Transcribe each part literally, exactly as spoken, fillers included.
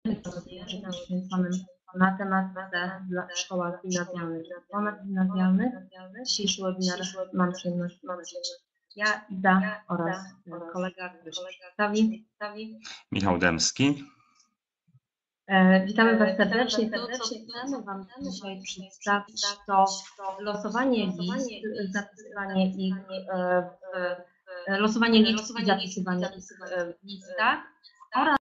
poświęconym matematyce dla szkołach gimnazjalnych i ponadgimnazjalnych. Dzisiejszy webinar mam przyjemność prowadzić ja, Ida oraz kolega, który się przedstawi. Michał Dębski. E, witamy Was serdecznie. To, co chcemy Wam dzisiaj przedstawić, to losowanie list, zapisywanie ich e, w, e, losowanie liczb i zapisywanie ich w listach oraz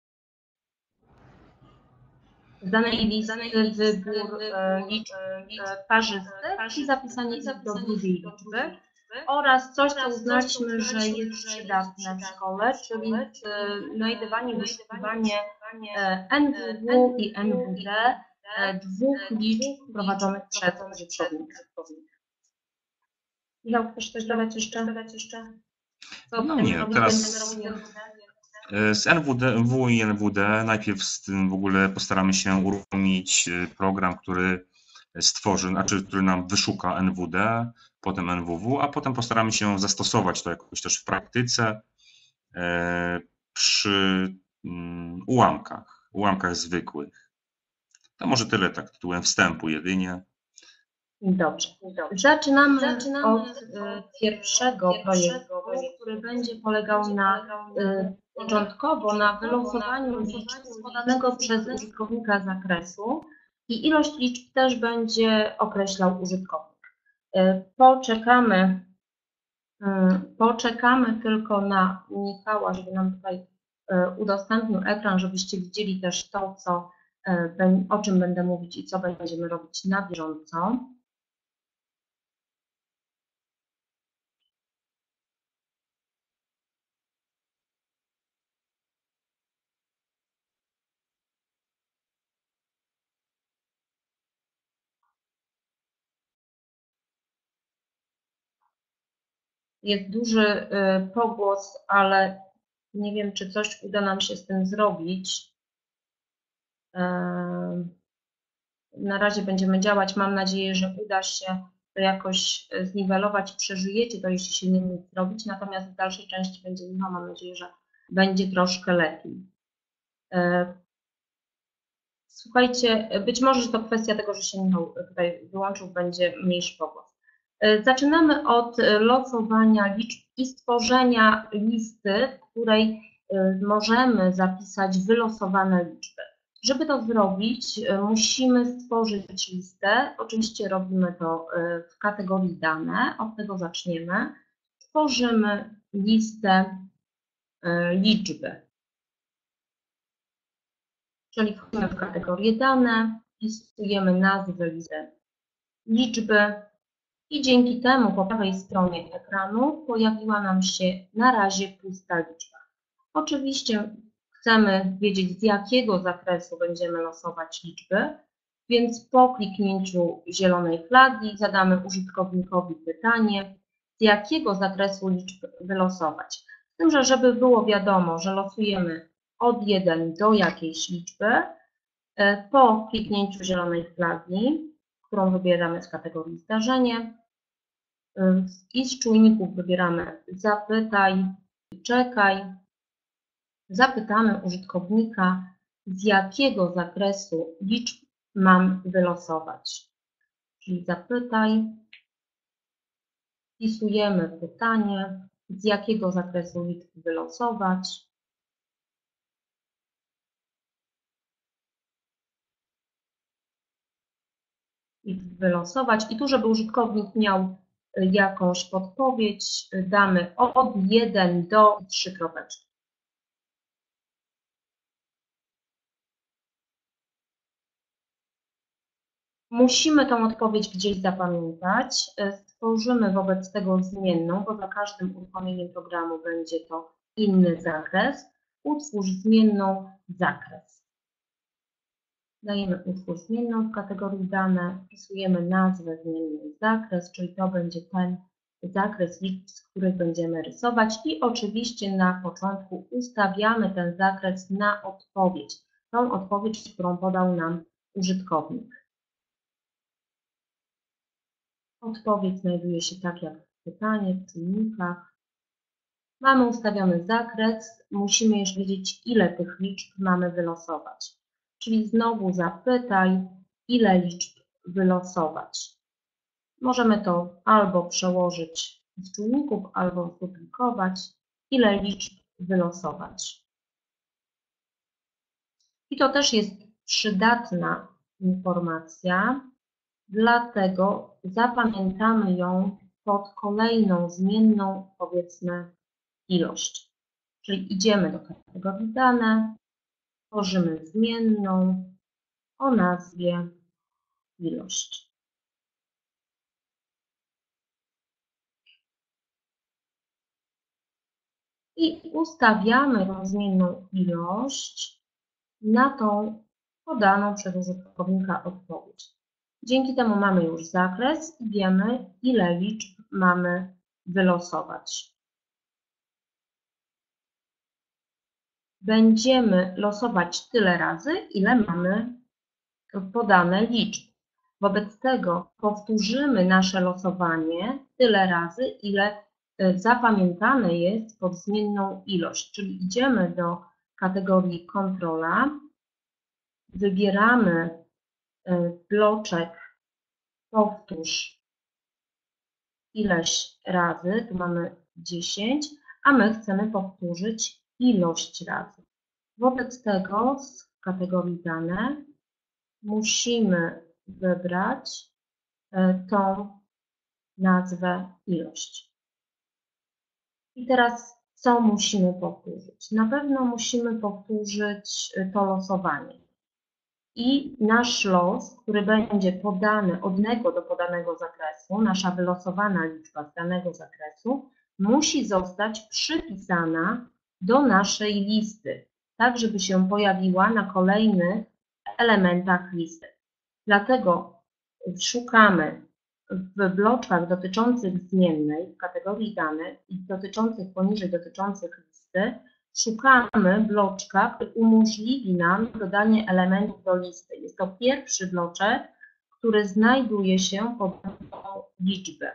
z danej listy wybór e, liczb e, parzystych i zapisanie ich do drugiej liczby oraz coś, co uznaliśmy, że jest przydatne w szkole, czyli znajdywanie, wyszukiwanie N W W i N W D dwóch liczb prowadzonych przez użytkownika. Michał, chcesz coś dodać jeszcze? Co no nie, teraz z N W D W i N W D najpierw z tym w ogóle postaramy się uruchomić program, który stworzy, znaczy który nam wyszuka N W D, potem N W W, a potem postaramy się zastosować to jakoś też w praktyce e, przy um, ułamkach, ułamkach zwykłych. To może tyle tak tytułem wstępu jedynie. Dobrze. Zaczynamy, Zaczynamy od y, pierwszego projektu, który będzie polegał na y, początkowo na wylosowaniu liczb z podanego przez użytkownika zakresu i ilość liczb też będzie określał użytkownik. Y, poczekamy, y, poczekamy tylko na Michała, żeby nam tutaj y, udostępnił ekran, żebyście widzieli też to, co, y, o czym będę mówić i co będziemy robić na bieżąco. Jest duży pogłos, ale nie wiem, czy coś uda nam się z tym zrobić. Na razie będziemy działać. Mam nadzieję, że uda się to jakoś zniwelować. Przeżyjecie to, jeśli się nie nic zrobić. Natomiast w dalszej części będzie Michał. Mam nadzieję, że będzie troszkę lepiej. Słuchajcie, być może, że to kwestia tego, że się Michał tutaj wyłączył, będzie mniejszy pogłos. Zaczynamy od losowania liczb i stworzenia listy, w której możemy zapisać wylosowane liczby. Żeby to zrobić, musimy stworzyć listę. Oczywiście robimy to w kategorii dane. Od tego zaczniemy. Tworzymy listę liczby. Czyli wchodzimy w kategorię dane, wpisujemy nazwę listy liczby. I dzięki temu po prawej stronie ekranu pojawiła nam się na razie pusta liczba. Oczywiście chcemy wiedzieć, z jakiego zakresu będziemy losować liczby, więc po kliknięciu zielonej flagi zadamy użytkownikowi pytanie, z jakiego zakresu liczb wylosować. Z tym, że żeby było wiadomo, że losujemy od jeden do jakiejś liczby, po kliknięciu zielonej flagi, którą wybieramy z kategorii zdarzenie, i z czujników wybieramy zapytaj, czekaj. Zapytamy użytkownika, z jakiego zakresu liczb mam wylosować. Czyli zapytaj, wpisujemy pytanie, z jakiego zakresu liczb wylosować. Liczb wylosować. I tu, żeby użytkownik miał jakąś podpowiedź, damy od jeden do trzy kropeczki. Musimy tą odpowiedź gdzieś zapamiętać. Stworzymy wobec tego zmienną, bo za każdym uruchomieniem programu będzie to inny zakres. Utwórz zmienną zakres. Dajemy utwórz zmienną w kategorii dane, wpisujemy nazwę zmiennej zakres, czyli to będzie ten zakres liczb, z których będziemy rysować i oczywiście na początku ustawiamy ten zakres na odpowiedź. Tą odpowiedź, którą podał nam użytkownik. Odpowiedź znajduje się tak jak w pytaniu, w czujnikach. Mamy ustawiony zakres, musimy jeszcze wiedzieć, ile tych liczb mamy wylosować. Czyli znowu zapytaj, ile liczb wylosować. Możemy to albo przełożyć z czujników, albo zduplikować, ile liczb wylosować. I to też jest przydatna informacja, dlatego zapamiętamy ją pod kolejną zmienną, powiedzmy, ilość. Czyli idziemy do kategorii dane, tworzymy zmienną o nazwie ilość. I ustawiamy tą zmienną ilość na tą podaną przez użytkownika odpowiedź. Dzięki temu mamy już zakres i wiemy, ile liczb mamy wylosować. Będziemy losować tyle razy, ile mamy podane liczby. Wobec tego powtórzymy nasze losowanie tyle razy, ile zapamiętane jest pod zmienną ilość. Czyli idziemy do kategorii kontrola, wybieramy bloczek powtórz ileś razy, tu mamy dziesięć, a my chcemy powtórzyć ilość razy. Wobec tego z kategorii dane musimy wybrać tą nazwę ilość. I teraz co musimy powtórzyć? Na pewno musimy powtórzyć to losowanie. I nasz los, który będzie podany od nego do podanego zakresu, nasza wylosowana liczba z danego zakresu, musi zostać przypisana do naszej listy, tak żeby się pojawiła na kolejnych elementach listy. Dlatego szukamy w bloczkach dotyczących zmiennej w kategorii dane i dotyczących poniżej dotyczących listy, szukamy bloczka, który umożliwi nam dodanie elementów do listy. Jest to pierwszy bloczek, który znajduje się pod daną liczbę.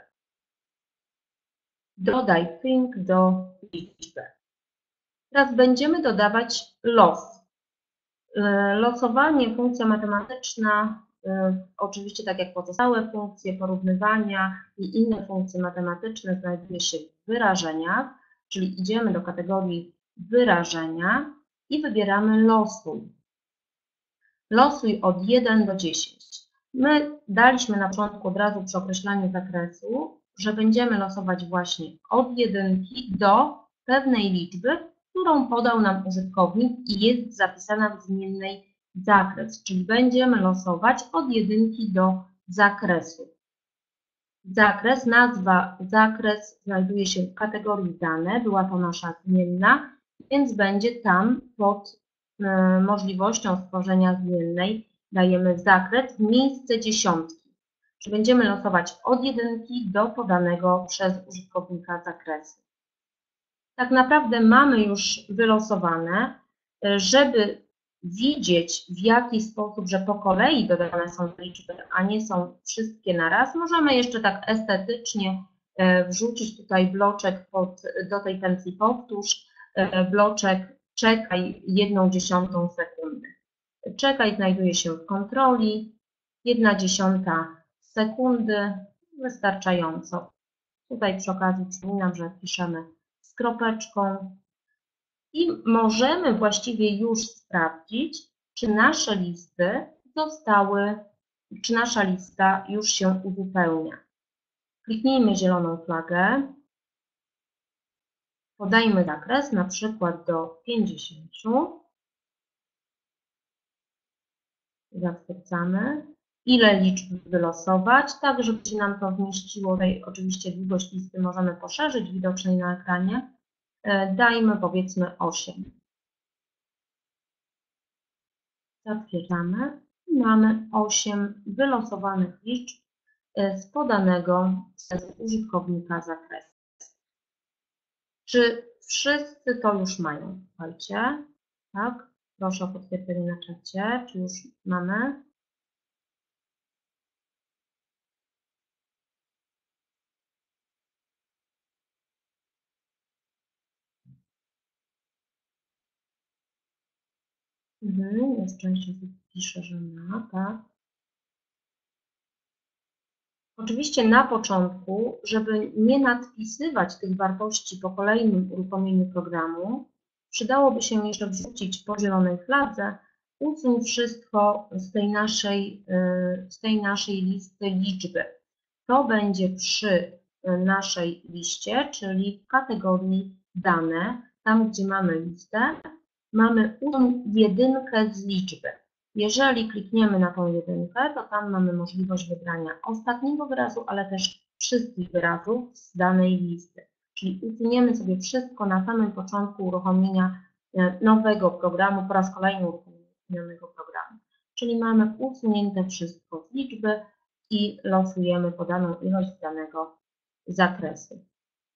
Dodaj think do liczby. Teraz będziemy dodawać los. Losowanie, funkcja matematyczna, oczywiście tak jak pozostałe funkcje porównywania i inne funkcje matematyczne znajduje się w wyrażeniach, czyli idziemy do kategorii wyrażenia i wybieramy losuj. Losuj od jeden do dziesięciu. My daliśmy na początku od razu przy określaniu zakresu, że będziemy losować właśnie od jedynki do pewnej liczby, którą podał nam użytkownik i jest zapisana w zmiennej zakres, czyli będziemy losować od jedynki do zakresu. Zakres, nazwa zakres znajduje się w kategorii dane, była to nasza zmienna, więc będzie tam pod y, możliwością stworzenia zmiennej dajemy zakres w miejsce dziesiątki. Czyli będziemy losować od jedynki do podanego przez użytkownika zakresu. Tak naprawdę mamy już wylosowane, żeby widzieć w jaki sposób, że po kolei dodane są liczby, a nie są wszystkie na raz, możemy jeszcze tak estetycznie wrzucić tutaj bloczek pod, do tej pensji powtórz, bloczek czekaj jedną dziesiątą sekundy. Czekaj znajduje się w kontroli, jedna dziesiąta sekundy, wystarczająco. Tutaj przy okazji przypominam, że piszemy z kropeczką i możemy właściwie już sprawdzić, czy nasze listy zostały, czy nasza lista już się uzupełnia. Kliknijmy zieloną flagę, podajmy zakres, na przykład do pięćdziesięciu, zatwierdzamy, ile liczb wylosować, tak żeby się nam to zmieściło. Tutaj oczywiście długość listy możemy poszerzyć, widocznej na ekranie. Dajmy powiedzmy osiem. Zatwierdzamy i mamy osiem wylosowanych liczb z podanego przez użytkownika zakresu. Czy wszyscy to już mają? Słuchajcie, tak? Proszę o potwierdzenie na czacie, czy już mamy? Mhm, jest częściej piszę, że na, tak. Oczywiście na początku, żeby nie nadpisywać tych wartości po kolejnym uruchomieniu programu, przydałoby się jeszcze wrzucić po zielonej fladze, usuń wszystko z tej naszej, z tej naszej listy liczby. To będzie przy naszej liście, czyli w kategorii dane, tam gdzie mamy listę, mamy usuń jedynkę z liczby. Jeżeli klikniemy na tą jedynkę, to tam mamy możliwość wybrania ostatniego wyrazu, ale też wszystkich wyrazów z danej listy. Czyli usuniemy sobie wszystko na samym początku uruchomienia nowego programu, po raz kolejny uruchomionego programu. Czyli mamy usunięte wszystko z liczby i losujemy podaną ilość z danego zakresu.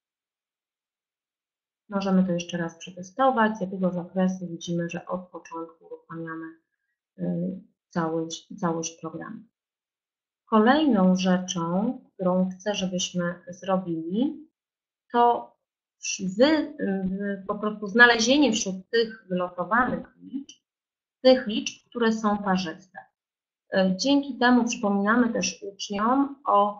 Możemy to jeszcze raz przetestować. Z jakiego zakresu widzimy, że od początku uruchamiamy całość, całość programu. Kolejną rzeczą, którą chcę, żebyśmy zrobili, to wy, po prostu znalezienie wśród tych wylosowanych liczb, tych liczb, które są parzyste. Dzięki temu przypominamy też uczniom o,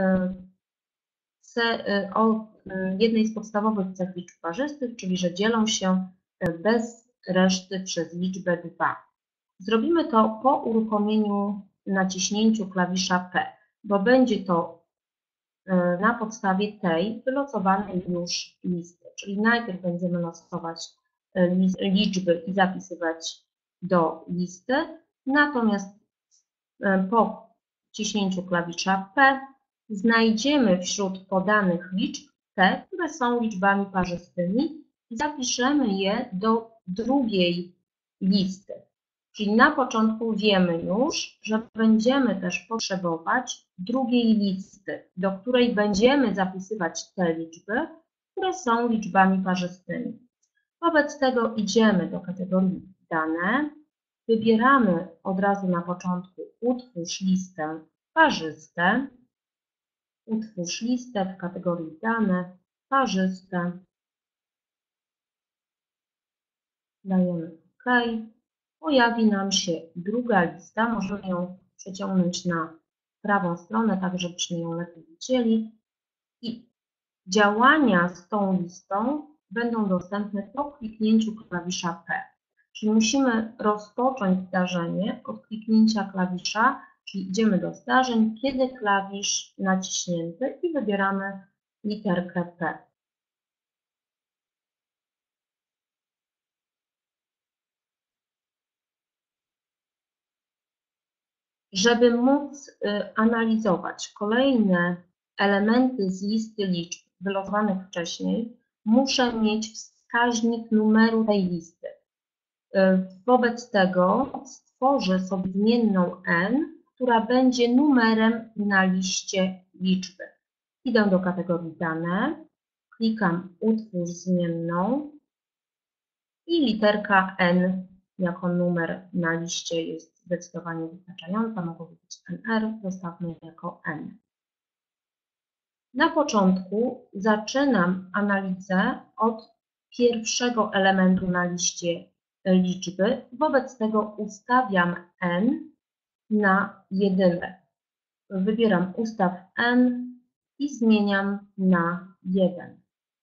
o jednej z podstawowych cech liczb parzystych, czyli że dzielą się bez reszty przez liczbę dwa. Zrobimy to po uruchomieniu, naciśnięciu klawisza P, bo będzie to na podstawie tej wylosowanej już listy. Czyli najpierw będziemy losować liczby i zapisywać do listy, natomiast po wciśnięciu klawisza P znajdziemy wśród podanych liczb te, które są liczbami parzystymi i zapiszemy je do drugiej listy. Czyli na początku wiemy już, że będziemy też potrzebować drugiej listy, do której będziemy zapisywać te liczby, które są liczbami parzystymi. Wobec tego idziemy do kategorii dane, wybieramy od razu na początku utwórz listę parzyste, utwórz listę w kategorii dane, parzyste, dajemy OK. Pojawi nam się druga lista, możemy ją przeciągnąć na prawą stronę, tak żebyśmy ją lepiej widzieli. I działania z tą listą będą dostępne po kliknięciu klawisza P. Czyli musimy rozpocząć zdarzenie od kliknięcia klawisza, czyli idziemy do zdarzeń, kiedy klawisz naciśnięty i wybieramy literkę P. Żeby móc analizować kolejne elementy z listy liczb wylosowanych wcześniej, muszę mieć wskaźnik numeru tej listy. Wobec tego stworzę sobie zmienną n, która będzie numerem na liście liczby. Idę do kategorii dane, klikam utwórz zmienną i literka n jako numer na liście jest zdecydowanie wystarczająca, mogłoby być N R, zostawmy jako N. Na początku zaczynam analizę od pierwszego elementu na liście liczby, wobec tego ustawiam n na jedynkę. Wybieram ustaw n i zmieniam na jeden.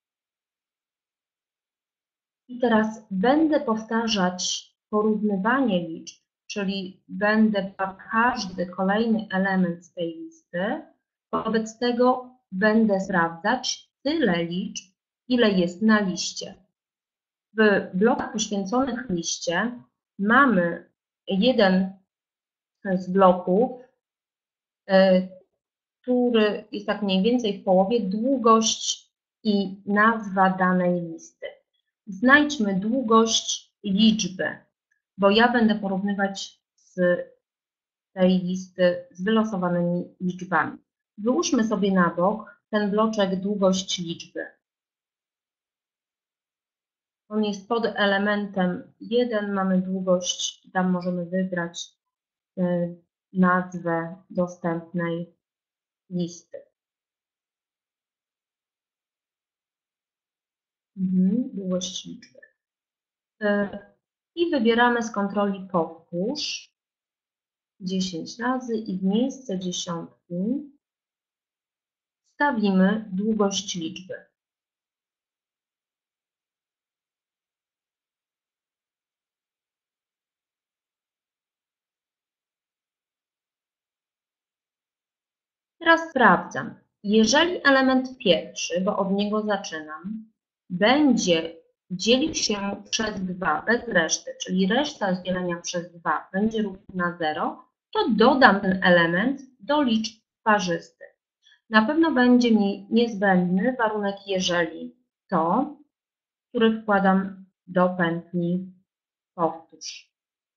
I teraz będę powtarzać porównywanie liczb, czyli będę brał każdy kolejny element z tej listy, wobec tego będę sprawdzać tyle liczb, ile jest na liście. W blokach poświęconych liście mamy jeden z bloków, który jest tak mniej więcej w połowie, długość i nazwa danej listy. Znajdźmy długość liczby, bo ja będę porównywać z tej listy z wylosowanymi liczbami. Wyłóżmy sobie na bok ten bloczek długość liczby. On jest pod elementem jeden, mamy długość, tam możemy wybrać nazwę dostępnej listy. Mhm, długość liczby. i wybieramy z kontroli powtórz dziesięć razy i w miejsce dziesiątki stawimy długość liczby. Teraz sprawdzam. Jeżeli element pierwszy, bo od niego zaczynam, będzie dzielił się przez dwa bez reszty, czyli reszta z dzielenia przez dwa będzie równa zero, to dodam ten element do liczb parzystych. Na pewno będzie mi niezbędny warunek jeżeli to, który wkładam do pętli powtórz.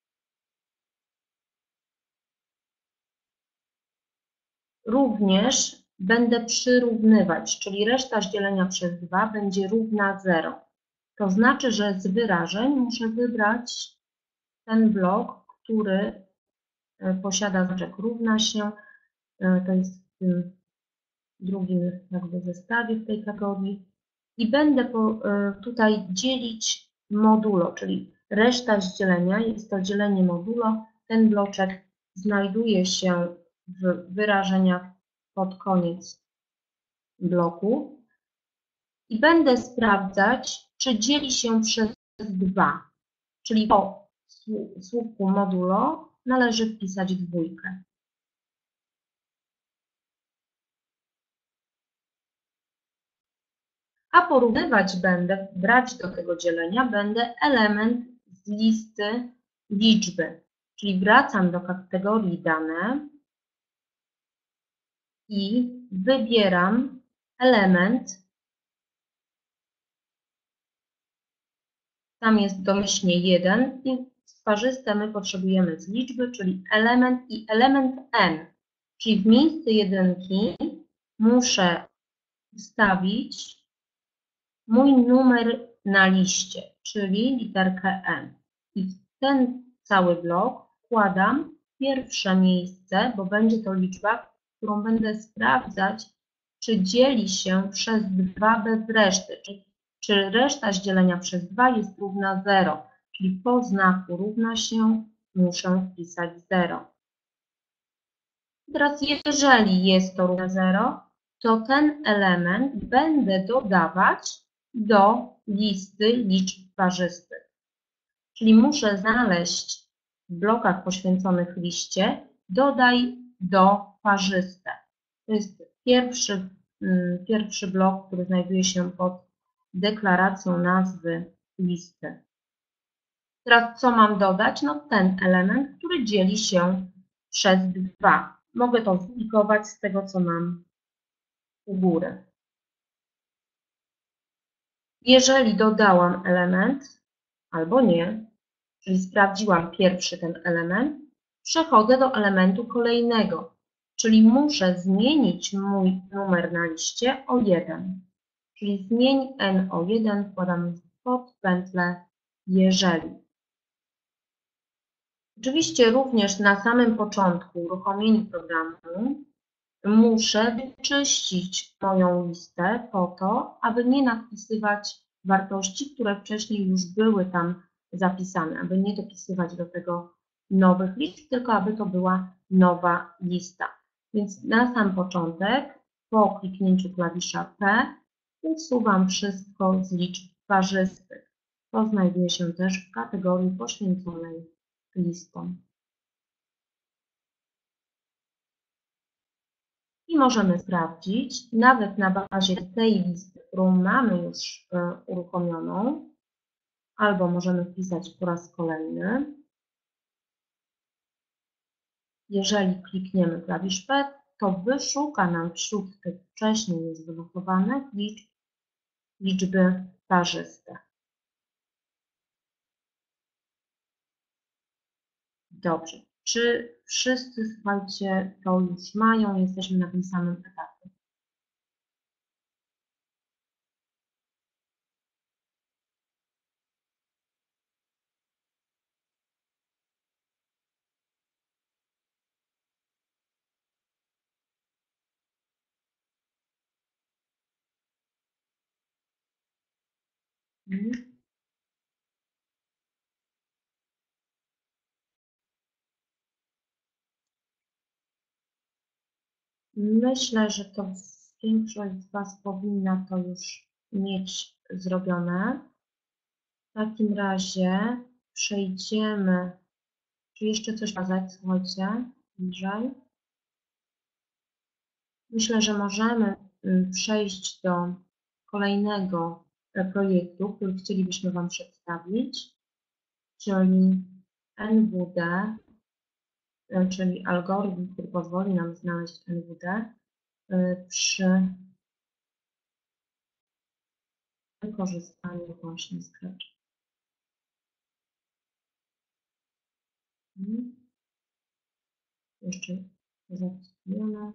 Również będę przyrównywać, czyli reszta z dzielenia przez dwa będzie równa zero. To znaczy, że z wyrażeń muszę wybrać ten blok, który posiada znaczek równa się. To jest w tym drugim jakby zestawie w tej kategorii. I będę po, tutaj dzielić modulo, czyli reszta z dzielenia, jest to dzielenie modulo. Ten bloczek znajduje się w wyrażeniach pod koniec bloku i będę sprawdzać, czy dzieli się przez dwa, czyli po słupku modulo należy wpisać dwójkę. A porównywać będę, brać do tego dzielenia będę element z listy liczby, czyli wracam do kategorii dane i wybieram element, tam jest domyślnie jeden i parzyste my potrzebujemy z liczby, czyli element i element n, czyli w miejsce jedynki muszę wstawić mój numer na liście, czyli literkę n. I w ten cały blok wkładam pierwsze miejsce, bo będzie to liczba, którą będę sprawdzać, czy dzieli się przez dwa bez reszty, czy, czy reszta z dzielenia przez dwa jest równa zero, czyli po znaku równa się muszę wpisać zero. Teraz jeżeli jest to równe zero, to ten element będę dodawać do listy liczb parzystych. Czyli muszę znaleźć w blokach poświęconych liście dodaj do parzyste. To jest pierwszy, pierwszy blok, który znajduje się pod deklaracją nazwy listy. Teraz co mam dodać? No ten element, który dzieli się przez dwa. Mogę to zlikować z tego, co mam u góry. Jeżeli dodałam element, albo nie, czyli sprawdziłam pierwszy ten element, przechodzę do elementu kolejnego, czyli muszę zmienić mój numer na liście o jeden. Czyli zmień n o jeden, wkładam pod pętlę jeżeli. Oczywiście również na samym początku uruchomienia programu muszę wyczyścić moją listę po to, aby nie nadpisywać wartości, które wcześniej już były tam zapisane, aby nie dopisywać do tego nowych list, tylko aby to była nowa lista. Więc na sam początek, po kliknięciu klawisza P, usuwam wszystko z liczb parzystych. To znajduje się też w kategorii poświęconej listom. I możemy sprawdzić, nawet na bazie tej listy, którą mamy już uruchomioną, albo możemy wpisać po raz kolejny. Jeżeli klikniemy klawisz P, to wyszuka nam wśród tych wcześniej niezwylosowanych liczb liczby parzyste. Dobrze. Czy wszyscy, słuchajcie, to już mają? Jesteśmy na tym samym etapie. Hmm. Myślę, że to większość z Was powinna to już mieć zrobione. W takim razie przejdziemy. Czy jeszcze coś kazać? Słuchajcie, bliżej. Myślę, że możemy przejść do kolejnego projektu, który chcielibyśmy Wam przedstawić, czyli N W D, czyli algorytm, który pozwoli nam znaleźć N W D przy wykorzystaniu właśnie Scratcha. Jeszcze zapisujemy.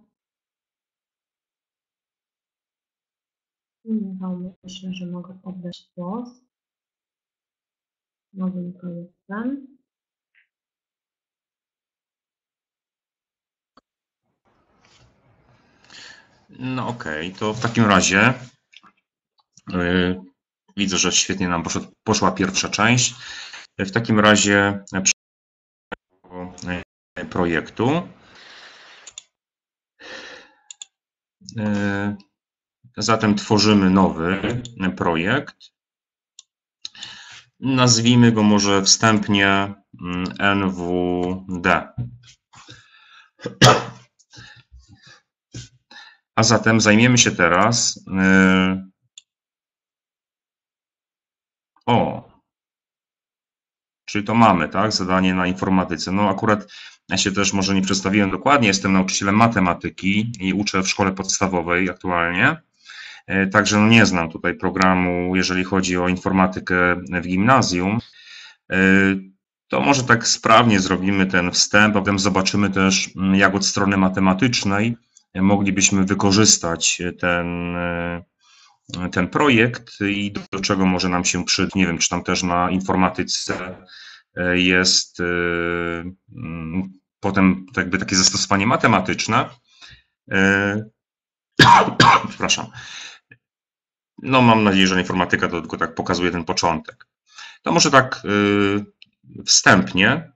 I Michał, myślę, że mogę oddać głos nowym projektem. No okej, okay. To w takim razie yy, widzę, że świetnie nam poszło, poszła pierwsza część. W takim razie projektu. Yy, zatem tworzymy nowy projekt. Nazwijmy go może wstępnie N W D. A zatem zajmiemy się teraz yy, o, czyli to mamy, tak, zadanie na informatyce. No akurat ja się też może nie przedstawiłem dokładnie, jestem nauczycielem matematyki i uczę w szkole podstawowej aktualnie. Yy, także no nie znam tutaj programu, jeżeli chodzi o informatykę w gimnazjum. Yy, to może tak sprawnie zrobimy ten wstęp, a potem zobaczymy też, jak od strony matematycznej moglibyśmy wykorzystać ten, ten projekt i do, do czego może nam się przydać. Nie wiem, czy tam też na informatyce jest y, potem jakby takie zastosowanie matematyczne. Y, przepraszam. No mam nadzieję, że informatyka to tylko tak pokazuje ten początek. To może tak y, wstępnie.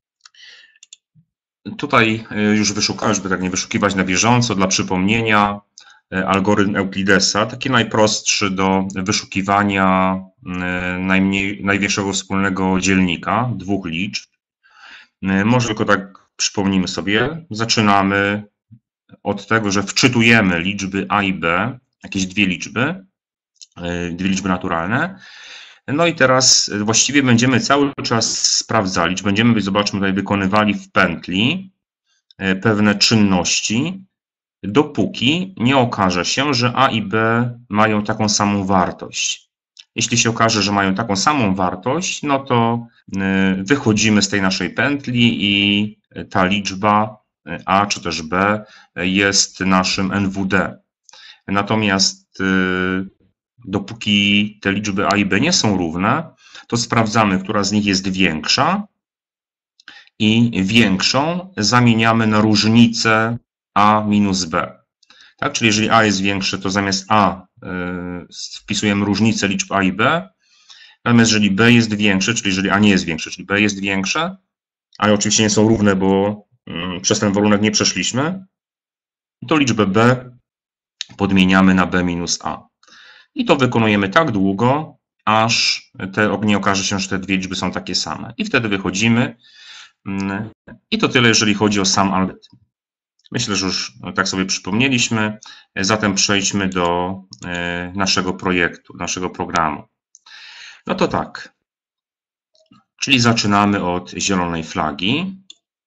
Tutaj już wyszukałem, żeby tak nie wyszukiwać na bieżąco, dla przypomnienia, algorytm Euklidesa, taki najprostszy do wyszukiwania najmniej, największego wspólnego dzielnika, dwóch liczb. Może tylko tak przypomnimy sobie, zaczynamy od tego, że wczytujemy liczby A i B, jakieś dwie liczby, dwie liczby naturalne. No i teraz właściwie będziemy cały czas sprawdzali, czy będziemy, zobaczmy, tutaj wykonywali w pętli pewne czynności, dopóki nie okaże się, że A i B mają taką samą wartość. Jeśli się okaże, że mają taką samą wartość, no to wychodzimy z tej naszej pętli i ta liczba A czy też B jest naszym N W D. Natomiast dopóki te liczby A i B nie są równe, to sprawdzamy, która z nich jest większa i większą zamieniamy na różnicę A minus B. Tak? Czyli jeżeli A jest większe, to zamiast A wpisujemy różnicę liczb A i B, natomiast jeżeli B jest większe, czyli jeżeli A nie jest większe, czyli B jest większe, ale oczywiście nie są równe, bo przez ten warunek nie przeszliśmy, to liczbę B podmieniamy na B minus A. I to wykonujemy tak długo, aż te, nie okaże się, że te dwie liczby są takie same. I wtedy wychodzimy. I to tyle, jeżeli chodzi o sam algorytm. Myślę, że już tak sobie przypomnieliśmy. Zatem przejdźmy do naszego projektu, naszego programu. No to tak. Czyli zaczynamy od zielonej flagi.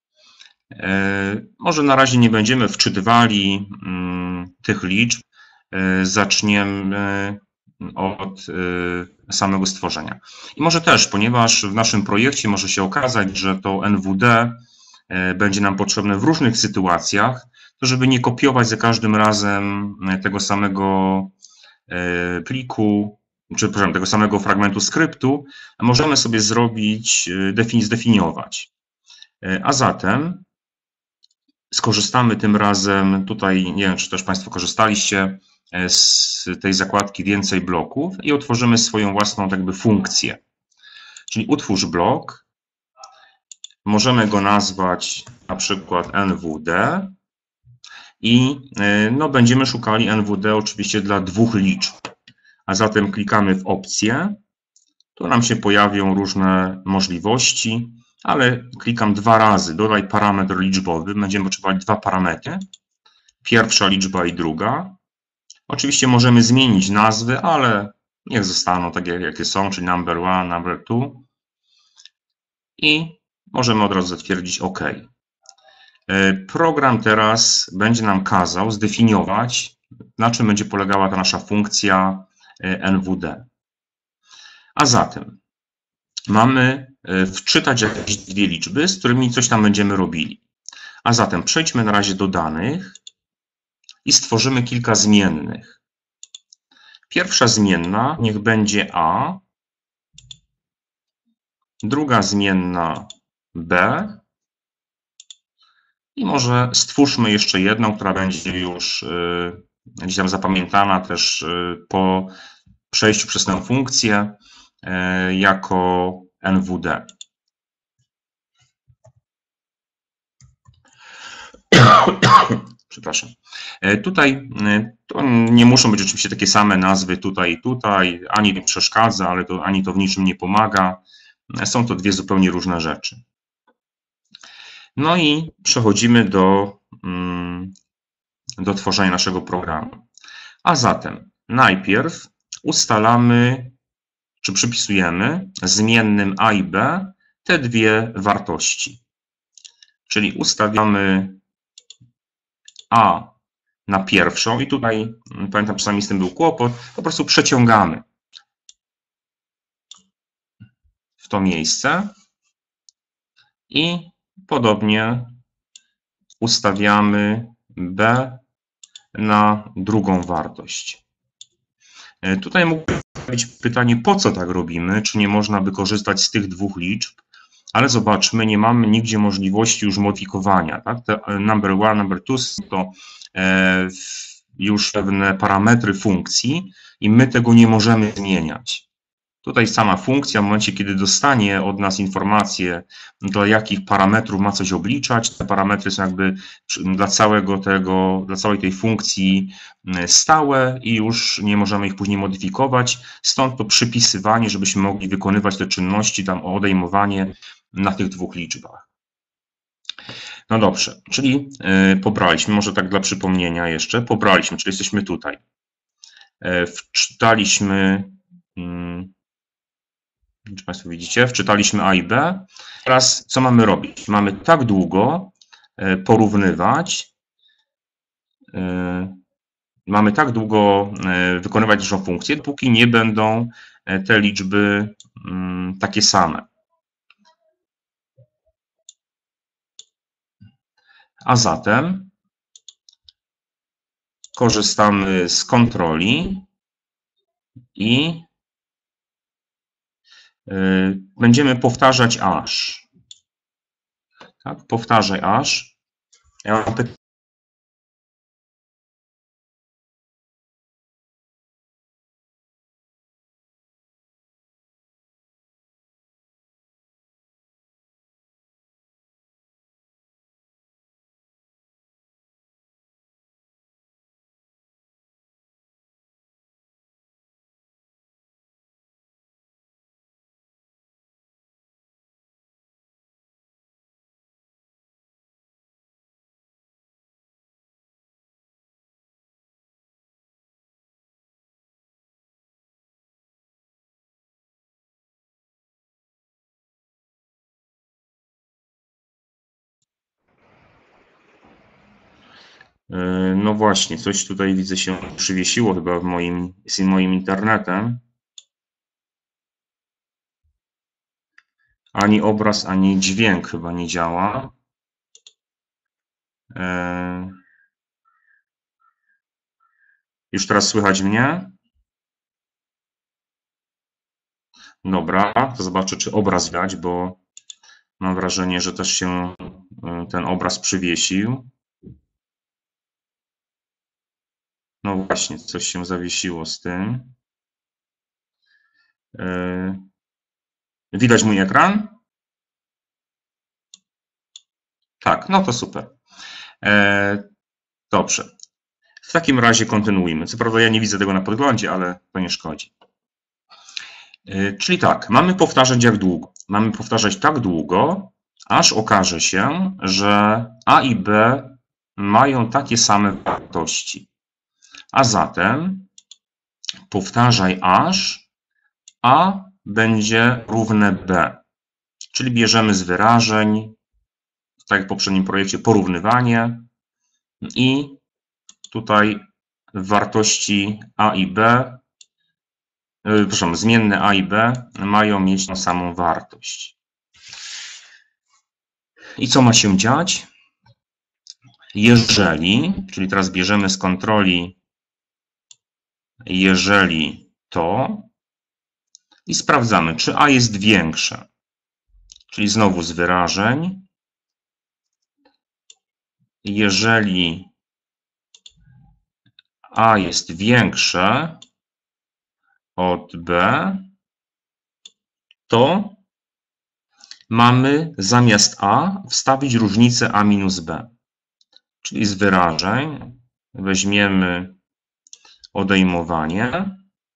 Może na razie nie będziemy wczytywali tych liczb. Zaczniemy od samego stworzenia. I może też, ponieważ w naszym projekcie może się okazać, że to N W D będzie nam potrzebne w różnych sytuacjach, to żeby nie kopiować za każdym razem tego samego pliku, czy przepraszam, tego samego fragmentu skryptu, możemy sobie zrobić, zdefiniować. A zatem skorzystamy tym razem, tutaj nie wiem, czy też Państwo korzystaliście z tej zakładki więcej bloków i otworzymy swoją własną jakby funkcję. Czyli utwórz blok, możemy go nazwać na przykład N W D i no, będziemy szukali N W D oczywiście dla dwóch liczb. A zatem klikamy w opcję, tu nam się pojawią różne możliwości, ale klikam dwa razy, dodaj parametr liczbowy, będziemy potrzebować dwa parametry, pierwsza liczba i druga. Oczywiście możemy zmienić nazwy, ale niech zostaną takie, jakie są, czyli number one, number two. I możemy od razu zatwierdzić OK. Program teraz będzie nam kazał zdefiniować, na czym będzie polegała ta nasza funkcja N W D. A zatem mamy wczytać jakieś dwie liczby, z którymi coś tam będziemy robili. A zatem przejdźmy na razie do danych i stworzymy kilka zmiennych. Pierwsza zmienna niech będzie A, druga zmienna B i może stwórzmy jeszcze jedną, która będzie już yy, gdzieś tam zapamiętana też yy, po przejściu przez tę funkcję yy, jako N W D. Przepraszam. Tutaj to nie muszą być oczywiście takie same nazwy tutaj i tutaj, ani to przeszkadza, ale to, ani to w niczym nie pomaga. Są to dwie zupełnie różne rzeczy. No i przechodzimy do, do tworzenia naszego programu. A zatem najpierw ustalamy, czy przypisujemy zmiennym A i B te dwie wartości. Czyli ustawiamy A na pierwszą i tutaj, pamiętam, czasami z tym był kłopot, po prostu przeciągamy w to miejsce i podobnie ustawiamy B na drugą wartość. Tutaj mógłby być pytanie, po co tak robimy, czy nie można by korzystać z tych dwóch liczb, ale zobaczmy, nie mamy nigdzie możliwości już modyfikowania. Tak? Te number one, number two to e, już pewne parametry funkcji i my tego nie możemy zmieniać. Tutaj sama funkcja, w momencie kiedy dostanie od nas informację, dla jakich parametrów ma coś obliczać, te parametry są jakby dla całego tego, dla całej tej funkcji stałe i już nie możemy ich później modyfikować. Stąd to przypisywanie, żebyśmy mogli wykonywać te czynności, tam odejmowanie na tych dwóch liczbach. No dobrze, czyli pobraliśmy, może tak dla przypomnienia jeszcze, pobraliśmy, czyli jesteśmy tutaj. Wczytaliśmy, czy Państwo widzicie, wczytaliśmy A i B. Teraz co mamy robić? Mamy tak długo porównywać, mamy tak długo wykonywać naszą funkcję, dopóki nie będą te liczby takie same. A zatem korzystamy z kontroli i będziemy powtarzać aż. Tak? Powtarzaj aż. Ja mam pytanie. No właśnie, coś tutaj widzę się przywiesiło chyba w moim, z moim internetem. Ani obraz, ani dźwięk chyba nie działa. Już teraz słychać mnie? Dobra, to zobaczę, czy obraz widać, bo mam wrażenie, że też się ten obraz przywiesił. No właśnie, coś się zawiesiło z tym. Widać mój ekran? Tak, no to super. Dobrze. W takim razie kontynuujmy. Co prawda ja nie widzę tego na podglądzie, ale to nie szkodzi. Czyli tak, mamy powtarzać jak długo? Mamy powtarzać tak długo, aż okaże się, że A i B mają takie same wartości. A zatem powtarzaj aż A będzie równe B. Czyli bierzemy z wyrażeń, tak jak w poprzednim projekcie, porównywanie i tutaj wartości A i B, yy, przepraszam, zmienne A i B mają mieć tą samą wartość. I co ma się dziać? Jeżeli, czyli teraz bierzemy z kontroli jeżeli to i sprawdzamy, czy A jest większe. Czyli znowu z wyrażeń. Jeżeli A jest większe od B, to mamy zamiast A wstawić różnicę A minus B. Czyli z wyrażeń weźmiemy odejmowanie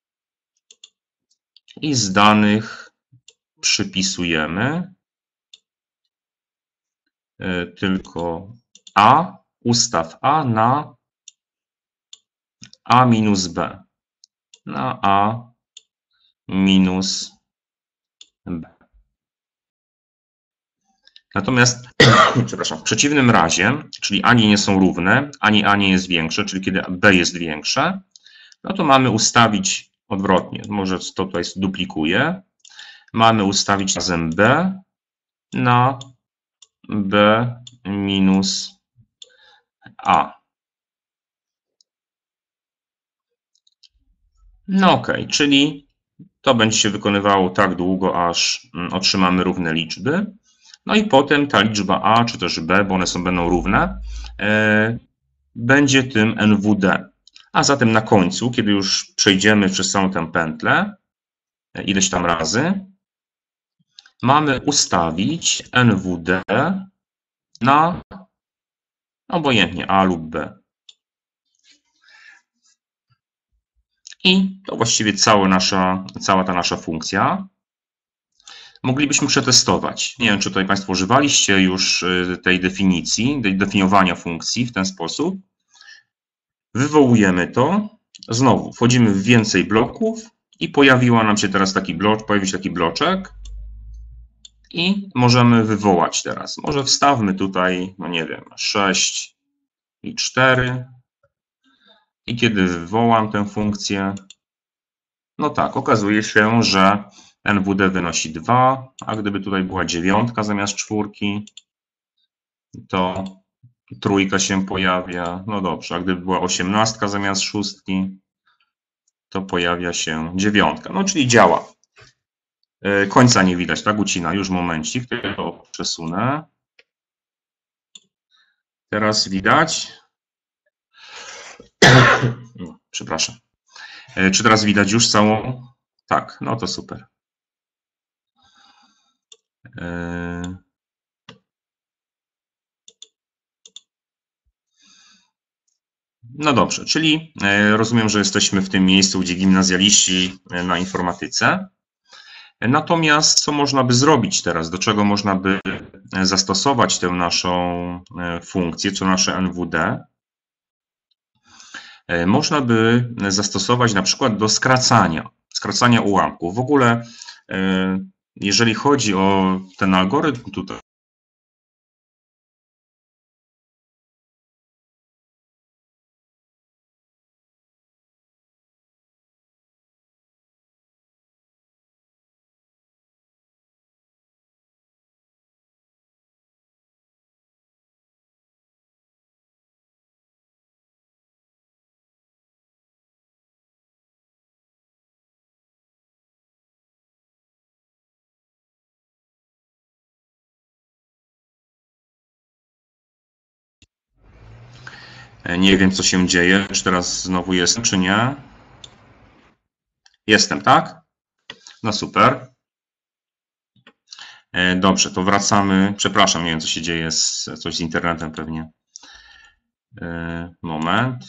i z danych przypisujemy tylko A, ustaw A na A minus B. Na A minus B. Natomiast, przepraszam, w przeciwnym razie, czyli ani nie są równe, ani A nie jest większe, czyli kiedy B jest większe, no to mamy ustawić odwrotnie. Może to tutaj duplikuję. Mamy ustawić razem B na B minus A. No ok, czyli to będzie się wykonywało tak długo, aż otrzymamy równe liczby. No i potem ta liczba A, czy też B, bo one są, będą równe, e, będzie tym N W D. A zatem na końcu, kiedy już przejdziemy przez całą tę pętlę, e, ileś tam razy, mamy ustawić N W D na obojętnie A lub B. I to właściwie cała, nasza, cała ta nasza funkcja. Moglibyśmy przetestować. Nie wiem, czy tutaj Państwo używaliście już tej definicji, definiowania funkcji w ten sposób. Wywołujemy to. Znowu wchodzimy w więcej bloków i pojawiła nam się teraz taki blok, pojawił się taki bloczek i możemy wywołać teraz. Może wstawmy tutaj, no nie wiem, sześć i cztery i kiedy wywołam tę funkcję, no tak, okazuje się, że N W D wynosi dwa, a gdyby tutaj była dziewiątka zamiast czwórki, to trójka się pojawia. No dobrze, a gdyby była osiemnastka zamiast szóstki, to pojawia się dziewiątka. No czyli działa. Końca nie widać, tak? Ucina. Już momencik, to przesunę. Teraz widać. Przepraszam. Czy teraz widać już całą? Tak, no to super. No dobrze, czyli rozumiem, że jesteśmy w tym miejscu, gdzie gimnazjaliści na informatyce. Natomiast co można by zrobić teraz? Do czego można by zastosować tę naszą funkcję, czy nasze N W D? Można by zastosować na przykład do skracania, skracania ułamków. W ogóle, jeżeli chodzi o ten algorytm tutaj, nie wiem, co się dzieje, czy teraz znowu jestem, czy nie. Jestem, tak? No super. Dobrze, to wracamy. Przepraszam, nie wiem, co się dzieje, z, coś z internetem pewnie. Moment.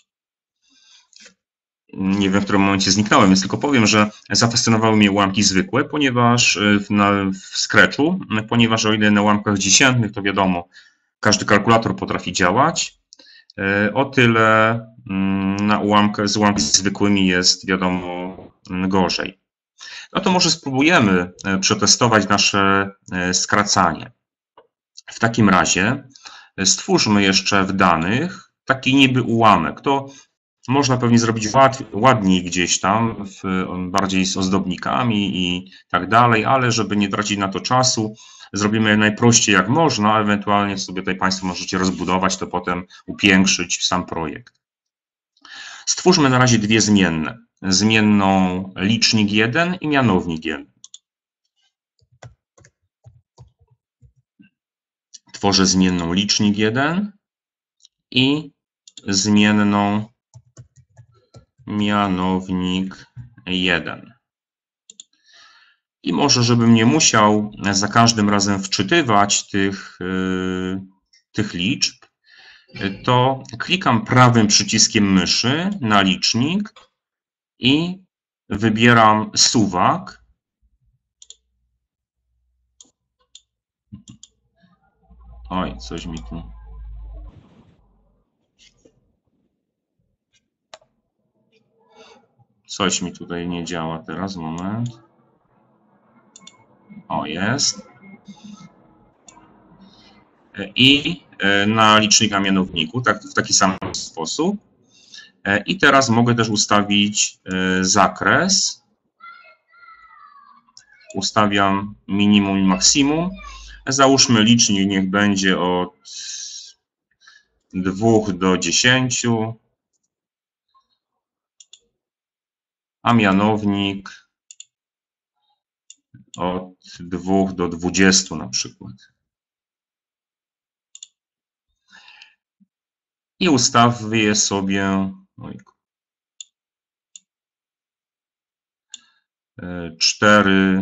Nie wiem, w którym momencie zniknąłem, więc tylko powiem, że zafascynowały mnie ułamki zwykłe, ponieważ w, na, w Scratchu, ponieważ o ile na ułamkach dziesiętnych, to wiadomo, każdy kalkulator potrafi działać, o tyle na ułamkach, z ułamkami zwykłymi jest, wiadomo, gorzej. No to może spróbujemy przetestować nasze skracanie. W takim razie stwórzmy jeszcze w danych taki niby ułamek. To można pewnie zrobić ładniej gdzieś tam, w, bardziej z ozdobnikami i tak dalej, ale żeby nie tracić na to czasu, zrobimy najprościej jak można, a ewentualnie sobie tutaj Państwo możecie rozbudować, to potem upiększyć sam projekt. Stwórzmy na razie dwie zmienne. Zmienną licznik jeden i mianownik jeden. Tworzę zmienną licznik jeden i zmienną mianownik jeden. I może, żebym nie musiał za każdym razem wczytywać tych, yy, tych liczb, to klikam prawym przyciskiem myszy na licznik i wybieram suwak. Oj, coś mi tu... Coś mi tutaj nie działa teraz, moment. O, jest. I na licznik na mianowniku, tak, w taki sam sposób. I teraz mogę też ustawić zakres. Ustawiam minimum i maksimum. Załóżmy licznik niech będzie od dwóch do dziesięciu. A mianownik od dwóch do dwudziestu na przykład. I ustawię sobie cztery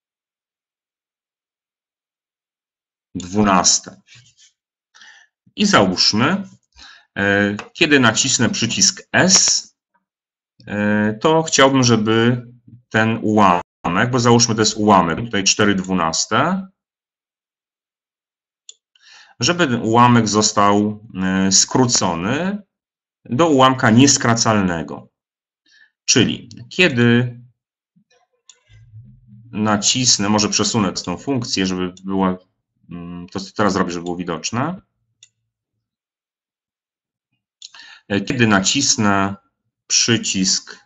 dwunaste. I załóżmy, kiedy nacisnę przycisk S, to chciałbym, żeby ten ułamek, bo załóżmy to jest ułamek, tutaj cztery dwunaste, żeby ten ułamek został skrócony do ułamka nieskracalnego. Czyli kiedy nacisnę, może przesunę tę funkcję, żeby była, to co teraz robię, żeby było widoczne. Kiedy nacisnę przycisk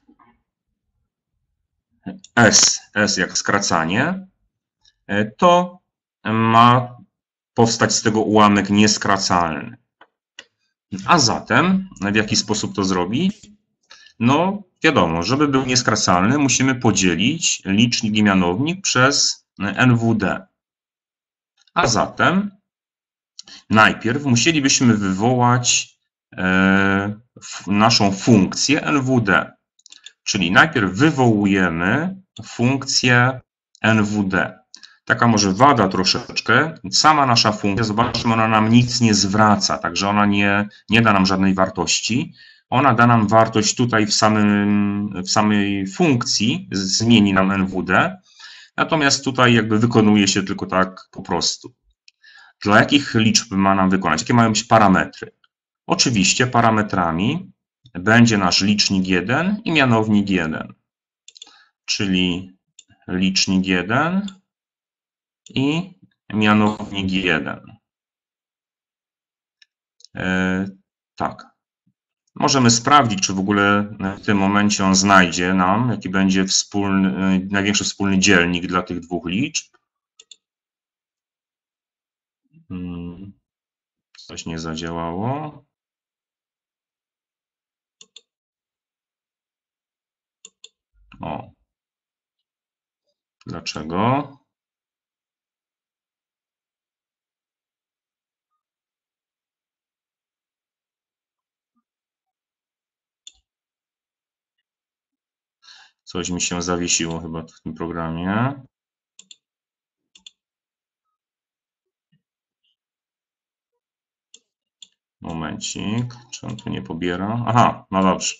S, S jak skracanie, to ma powstać z tego ułamek nieskracalny. A zatem, w jaki sposób to zrobić? No, wiadomo, żeby był nieskracalny, musimy podzielić licznik i mianownik przez N W D. A zatem najpierw musielibyśmy wywołać e, naszą funkcję N W D. Czyli najpierw wywołujemy funkcję N W D. Taka może wada troszeczkę. Sama nasza funkcja, zobaczmy, ona nam nic nie zwraca, także ona nie, nie da nam żadnej wartości. Ona da nam wartość tutaj w, samym, w samej funkcji, zmieni nam N W D. Natomiast tutaj jakby wykonuje się tylko tak po prostu. Dla jakich liczb ma nam wykonać? Jakie mają być parametry? Oczywiście parametrami będzie nasz licznik jeden i mianownik jeden. Czyli licznik jeden i mianownik jeden. E, tak. Możemy sprawdzić, czy w ogóle w tym momencie on znajdzie nam, jaki będzie wspólny, największy wspólny dzielnik dla tych dwóch liczb. Coś nie zadziałało. O. Dlaczego? Coś mi się zawiesiło chyba w tym programie. Momencik, czy on tu nie pobiera? Aha, no dobrze.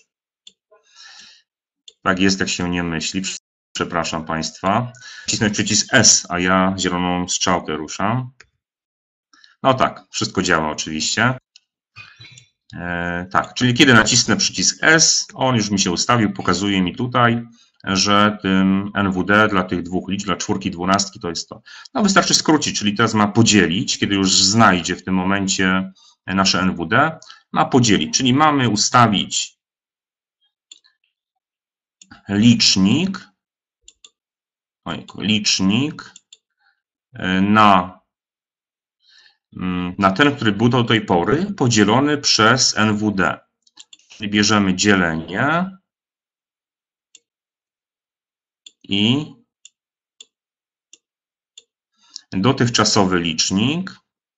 Tak jest, jak się nie myśli. Przepraszam Państwa. Wcisnąć przycisk S, a ja zieloną strzałkę ruszam. No tak, wszystko działa oczywiście. E, tak, czyli kiedy nacisnę przycisk S, on już mi się ustawił, pokazuje mi tutaj, że tym N W D dla tych dwóch liczb, dla czwórki, dwunastki to jest to. No wystarczy skrócić, czyli teraz ma podzielić, kiedy już znajdzie w tym momencie nasze N W D, ma podzielić, czyli mamy ustawić licznik, licznik na, na ten, który był do tej pory, podzielony przez N W D. Czyli bierzemy dzielenie i dotychczasowy licznik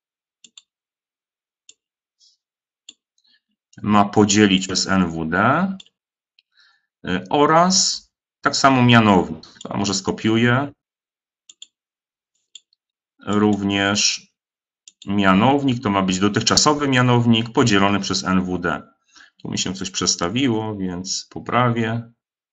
ma podzielić przez N W D oraz tak samo mianownik. A może skopiuję. Również mianownik to ma być dotychczasowy mianownik podzielony przez N W D. Tu mi się coś przestawiło, więc poprawię.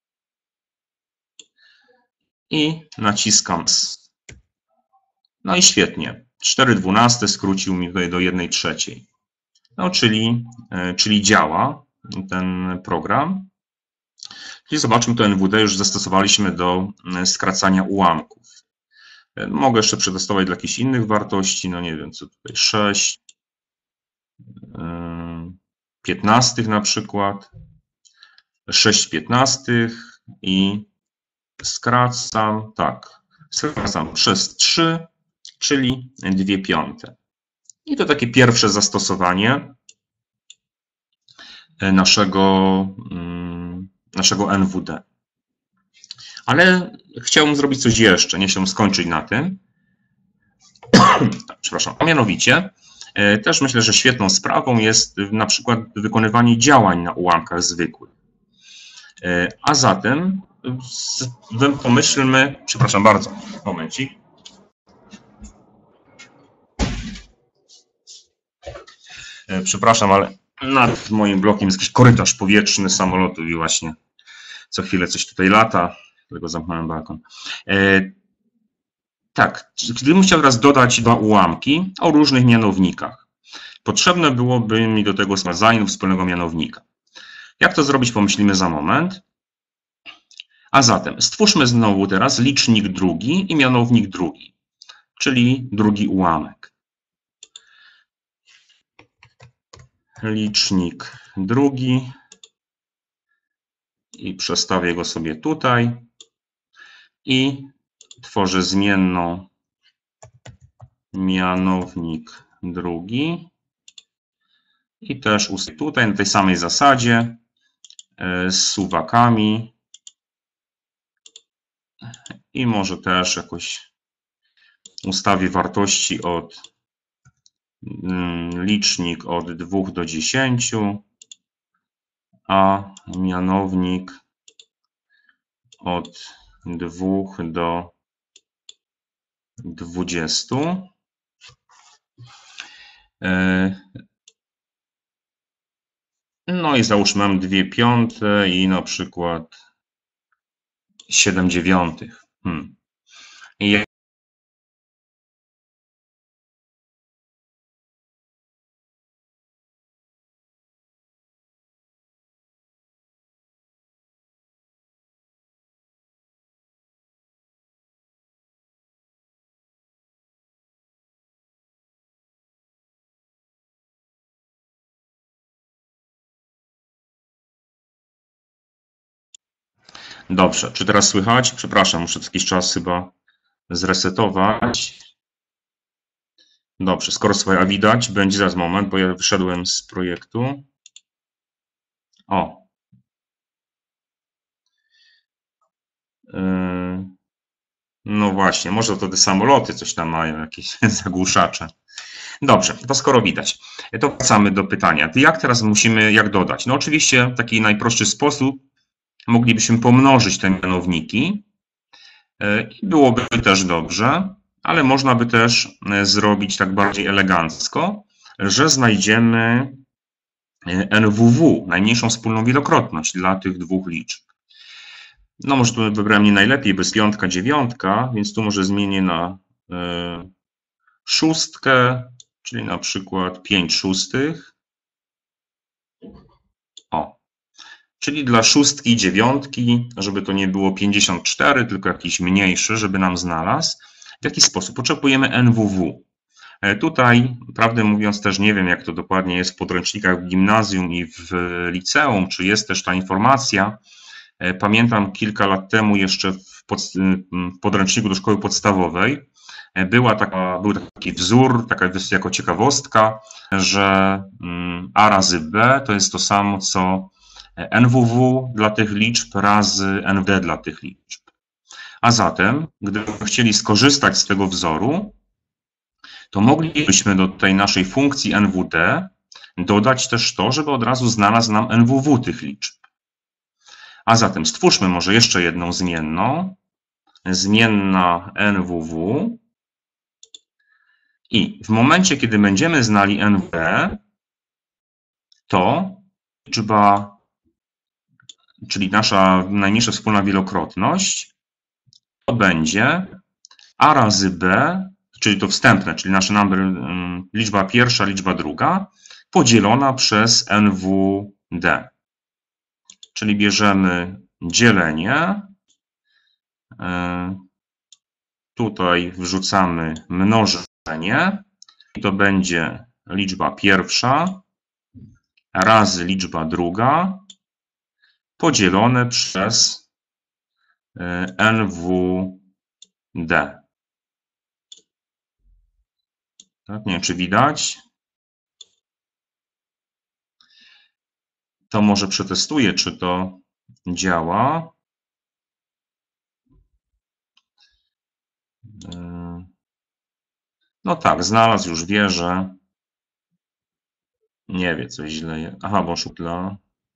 I naciskam S. No i świetnie. cztery dwunaste skrócił mi tutaj do jednej trzeciej. No, czyli, czyli działa ten program. I zobaczmy, to N W D już zastosowaliśmy do skracania ułamków. Mogę jeszcze przetestować dla jakichś innych wartości, no nie wiem, co tutaj, sześć, piętnastych na przykład, sześć piętnastych i skracam, tak, skracam przez trzy, czyli dwie piąte. I to takie pierwsze zastosowanie naszego, naszego N W D. Ale chciałbym zrobić coś jeszcze, nie chciałbym skończyć na tym. Przepraszam, a mianowicie też myślę, że świetną sprawą jest na przykład wykonywanie działań na ułamkach zwykłych. A zatem pomyślmy, przepraszam bardzo, momencik. Przepraszam, ale nad moim blokiem jest jakiś korytarz powietrzny samolotu i właśnie co chwilę coś tutaj lata, dlatego zamknąłem balkon. E, tak, gdybym chciał teraz dodać dwa ułamki o różnych mianownikach, potrzebne byłoby mi do tego zamian wspólnego mianownika. Jak to zrobić, pomyślimy za moment. A zatem stwórzmy znowu teraz licznik drugi i mianownik drugi, czyli drugi ułamek. Licznik drugi i przestawię go sobie tutaj i tworzę zmienną mianownik drugi i też tutaj na tej samej zasadzie z suwakami i może też jakoś ustawię wartości od licznik od dwóch do dziesięciu, a mianownik od dwóch do dwudziestu. No i załóżmy mam dwie piąte i na przykład siedem dziewiątych. Hmm. I dobrze, czy teraz słychać? Przepraszam, muszę jakiś czas chyba zresetować. Dobrze, skoro swoja widać, będzie zaraz moment, bo ja wyszedłem z projektu. O. No właśnie, może to te samoloty coś tam mają, jakieś zagłuszacze. Dobrze, to skoro widać, to wracamy do pytania. Jak teraz musimy, jak dodać? No oczywiście w taki najprostszy sposób moglibyśmy pomnożyć te mianowniki i byłoby też dobrze, ale można by też zrobić tak bardziej elegancko, że znajdziemy N W W, najmniejszą wspólną wielokrotność dla tych dwóch liczb. No może tu wybrałem nie najlepiej, bez piątka, dziewiątka, więc tu może zmienię na y, szóstkę, czyli na przykład pięć szóstych. O, czyli dla szóstki, dziewiątki, żeby to nie było pięćdziesiąt cztery, tylko jakiś mniejszy, żeby nam znalazł. W jaki sposób? Potrzebujemy N W W. Tutaj, prawdę mówiąc, też nie wiem, jak to dokładnie jest w podręcznikach w gimnazjum i w liceum, czy jest też ta informacja. Pamiętam kilka lat temu jeszcze w, pod, w podręczniku do szkoły podstawowej była taka, był taki wzór, taka jako ciekawostka, że A razy B to jest to samo co N W W dla tych liczb razy N W D dla tych liczb. A zatem, gdybyśmy chcieli skorzystać z tego wzoru, to moglibyśmy do tej naszej funkcji N W D dodać też to, żeby od razu znalazł nam N W W tych liczb. A zatem stwórzmy może jeszcze jedną zmienną. Zmienna N W W. I w momencie, kiedy będziemy znali N W D, to liczba, czyli nasza najmniejsza wspólna wielokrotność, to będzie A razy B, czyli to wstępne, czyli nasze number, liczba pierwsza, liczba druga, podzielona przez N W D. Czyli bierzemy dzielenie, tutaj wrzucamy mnożenie i to będzie liczba pierwsza razy liczba druga podzielone przez N W D. Tak, nie wiem, czy widać. To może przetestuję, czy to działa. No tak, znalazł, już wie, że nie wie, coś źle jest. Aha, bo szukla.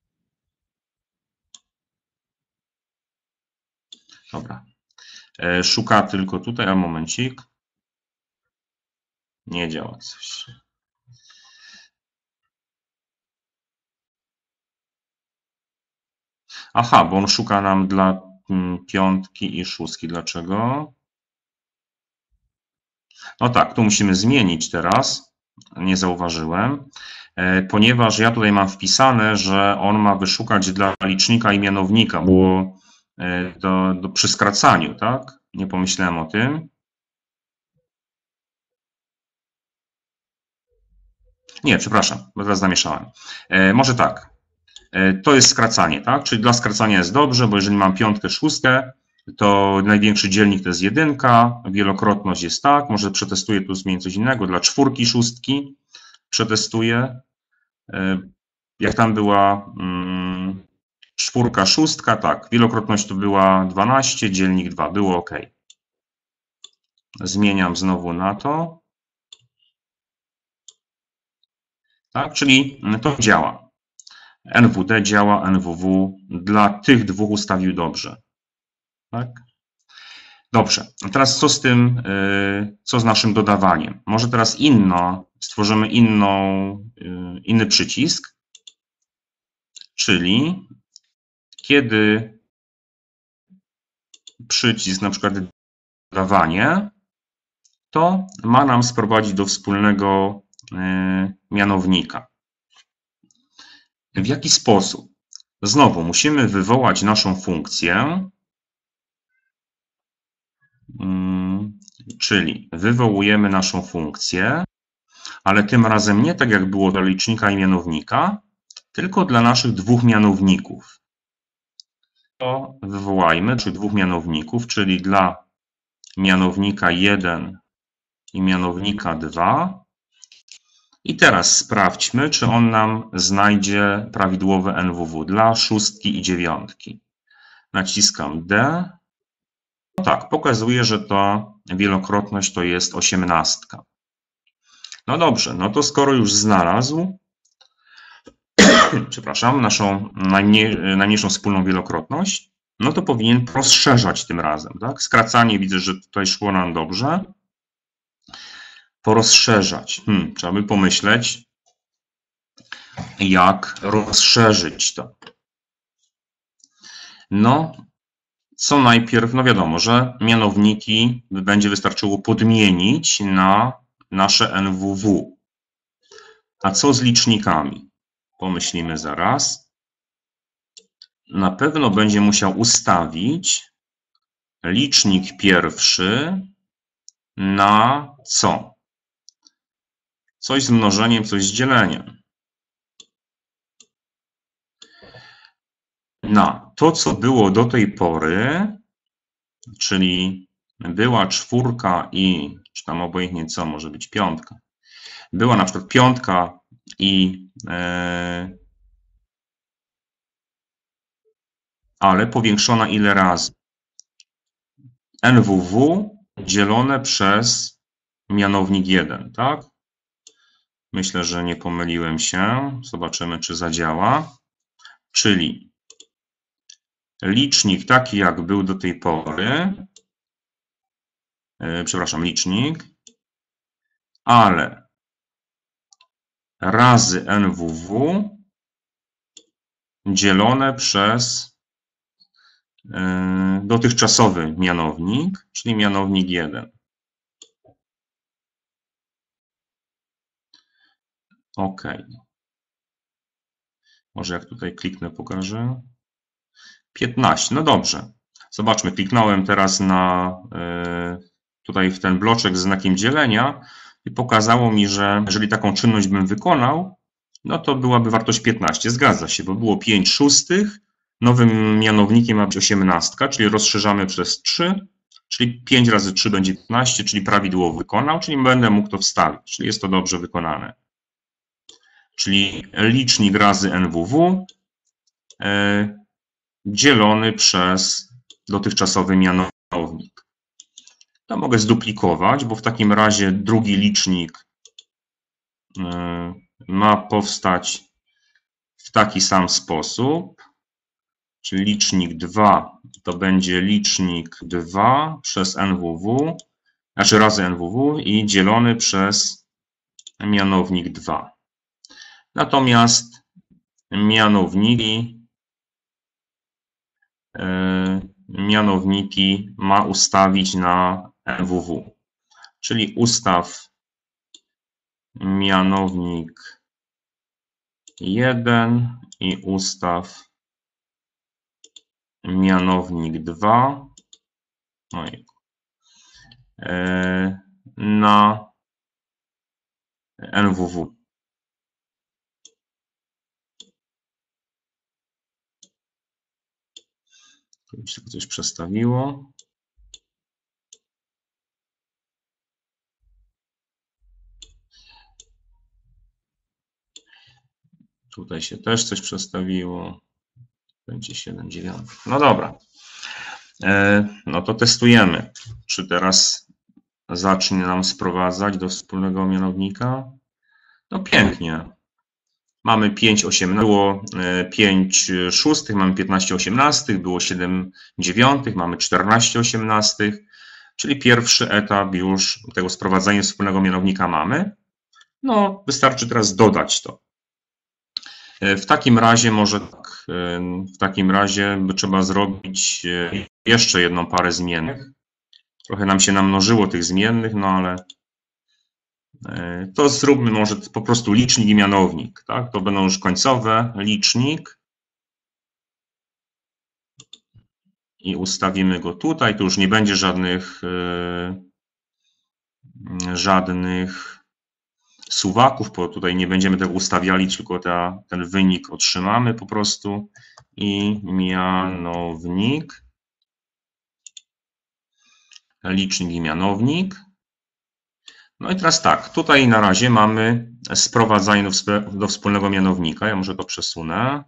Dobra. Szuka tylko tutaj, a momencik. Nie działa coś. Aha, bo on szuka nam dla piątki i szóstki. Dlaczego? No tak, tu musimy zmienić teraz. Nie zauważyłem. Ponieważ ja tutaj mam wpisane, że on ma wyszukać dla licznika i mianownika. Było do, do, przy skracaniu, tak? Nie pomyślałem o tym. Nie, przepraszam, bo teraz zamieszałem. Może tak. To jest skracanie, tak? Czyli dla skracania jest dobrze, bo jeżeli mam piątkę, szóstkę, to największy dzielnik to jest jedynka, wielokrotność jest tak, może przetestuję tu zmienić coś innego, dla czwórki, szóstki przetestuję. Jak tam była hmm, czwórka, szóstka, tak, wielokrotność to była dwanaście, dzielnik dwa, było OK. Zmieniam znowu na to. Tak, czyli to działa. N W D działa, N W W dla tych dwóch ustawił dobrze. Tak? Dobrze, a teraz co z tym, co z naszym dodawaniem? Może teraz inno, stworzymy inną, inny przycisk, czyli kiedy przycisk na przykład dodawanie, to ma nam sprowadzić do wspólnego mianownika. W jaki sposób? Znowu musimy wywołać naszą funkcję, czyli wywołujemy naszą funkcję, ale tym razem nie tak jak było dla licznika i mianownika, tylko dla naszych dwóch mianowników. To wywołajmy czy dwóch mianowników, czyli dla mianownika jeden i mianownika dwa. I teraz sprawdźmy, czy on nam znajdzie prawidłowe N W W dla szóstki i dziewiątki. Naciskam D. No tak, pokazuje, że to wielokrotność to jest osiemnastka. No dobrze, no to skoro już znalazł, przepraszam, naszą najmniej, najmniejszą wspólną wielokrotność, no to powinien rozszerzać tym razem. Tak? Skracanie widzę, że tutaj szło nam dobrze. Porozszerzać. Hmm, trzeba by pomyśleć, jak rozszerzyć to. No, co najpierw, no wiadomo, że mianowniki będzie wystarczyło podmienić na nasze N W W. A co z licznikami? Pomyślimy zaraz. Na pewno będzie musiał ustawić licznik pierwszy na co? Coś z mnożeniem, coś z dzieleniem. Na to, co było do tej pory, czyli była czwórka i, czy tam obojętnie co, może być piątka. Była na przykład piątka i, e, ale powiększona ile razy? N W W dzielone przez mianownik jeden, tak? Myślę, że nie pomyliłem się. Zobaczymy, czy zadziała. Czyli licznik taki, jak był do tej pory, yy, przepraszam, licznik, ale razy N W W dzielone przez yy, dotychczasowy mianownik, czyli mianownik jeden. OK. Może jak tutaj kliknę, pokażę. piętnaście. No dobrze. Zobaczmy, kliknąłem teraz na tutaj w ten bloczek z znakiem dzielenia i pokazało mi, że jeżeli taką czynność bym wykonał, no to byłaby wartość piętnaście. Zgadza się, bo było pięć szóstych. Nowym mianownikiem ma być osiemnastka, czyli rozszerzamy przez trzy, czyli pięć razy trzy będzie piętnaście, czyli prawidłowo wykonał, czyli będę mógł to wstawić, czyli jest to dobrze wykonane. Czyli licznik razy N W W yy, dzielony przez dotychczasowy mianownik. To mogę zduplikować, bo w takim razie drugi licznik yy, ma powstać w taki sam sposób, czyli licznik dwa to będzie licznik dwa przez N W W, znaczy razy N W W i dzielony przez mianownik dwa. Natomiast mianowniki, yy, mianowniki ma ustawić na N W W, czyli ustaw mianownik jeden i ustaw mianownik dwa no i, yy, na N W W. Tu się coś przestawiło. Tutaj się też coś przestawiło. Będzie siedem dziewiątych. No dobra. No to testujemy. Czy teraz zacznie nam sprowadzać do wspólnego mianownika? No pięknie. Mamy pięć osiemnastych, było pięć szóstych, mamy piętnaście osiemnastych, było siedem dziewiątych, mamy czternaście osiemnastych, czyli pierwszy etap już tego sprowadzania wspólnego mianownika mamy. No, wystarczy teraz dodać to. W takim razie może tak, w takim razie by trzeba zrobić jeszcze jedną parę zmiennych. Trochę nam się namnożyło tych zmiennych, no ale to zróbmy może po prostu licznik i mianownik, tak? To będą już końcowe, licznik i ustawimy go tutaj, tu już nie będzie żadnych żadnych suwaków, bo tutaj nie będziemy tego ustawiali, tylko ta, ten wynik otrzymamy po prostu i mianownik, licznik i mianownik. No i teraz tak, tutaj na razie mamy sprowadzanie do, do wspólnego mianownika. Ja może to przesunę.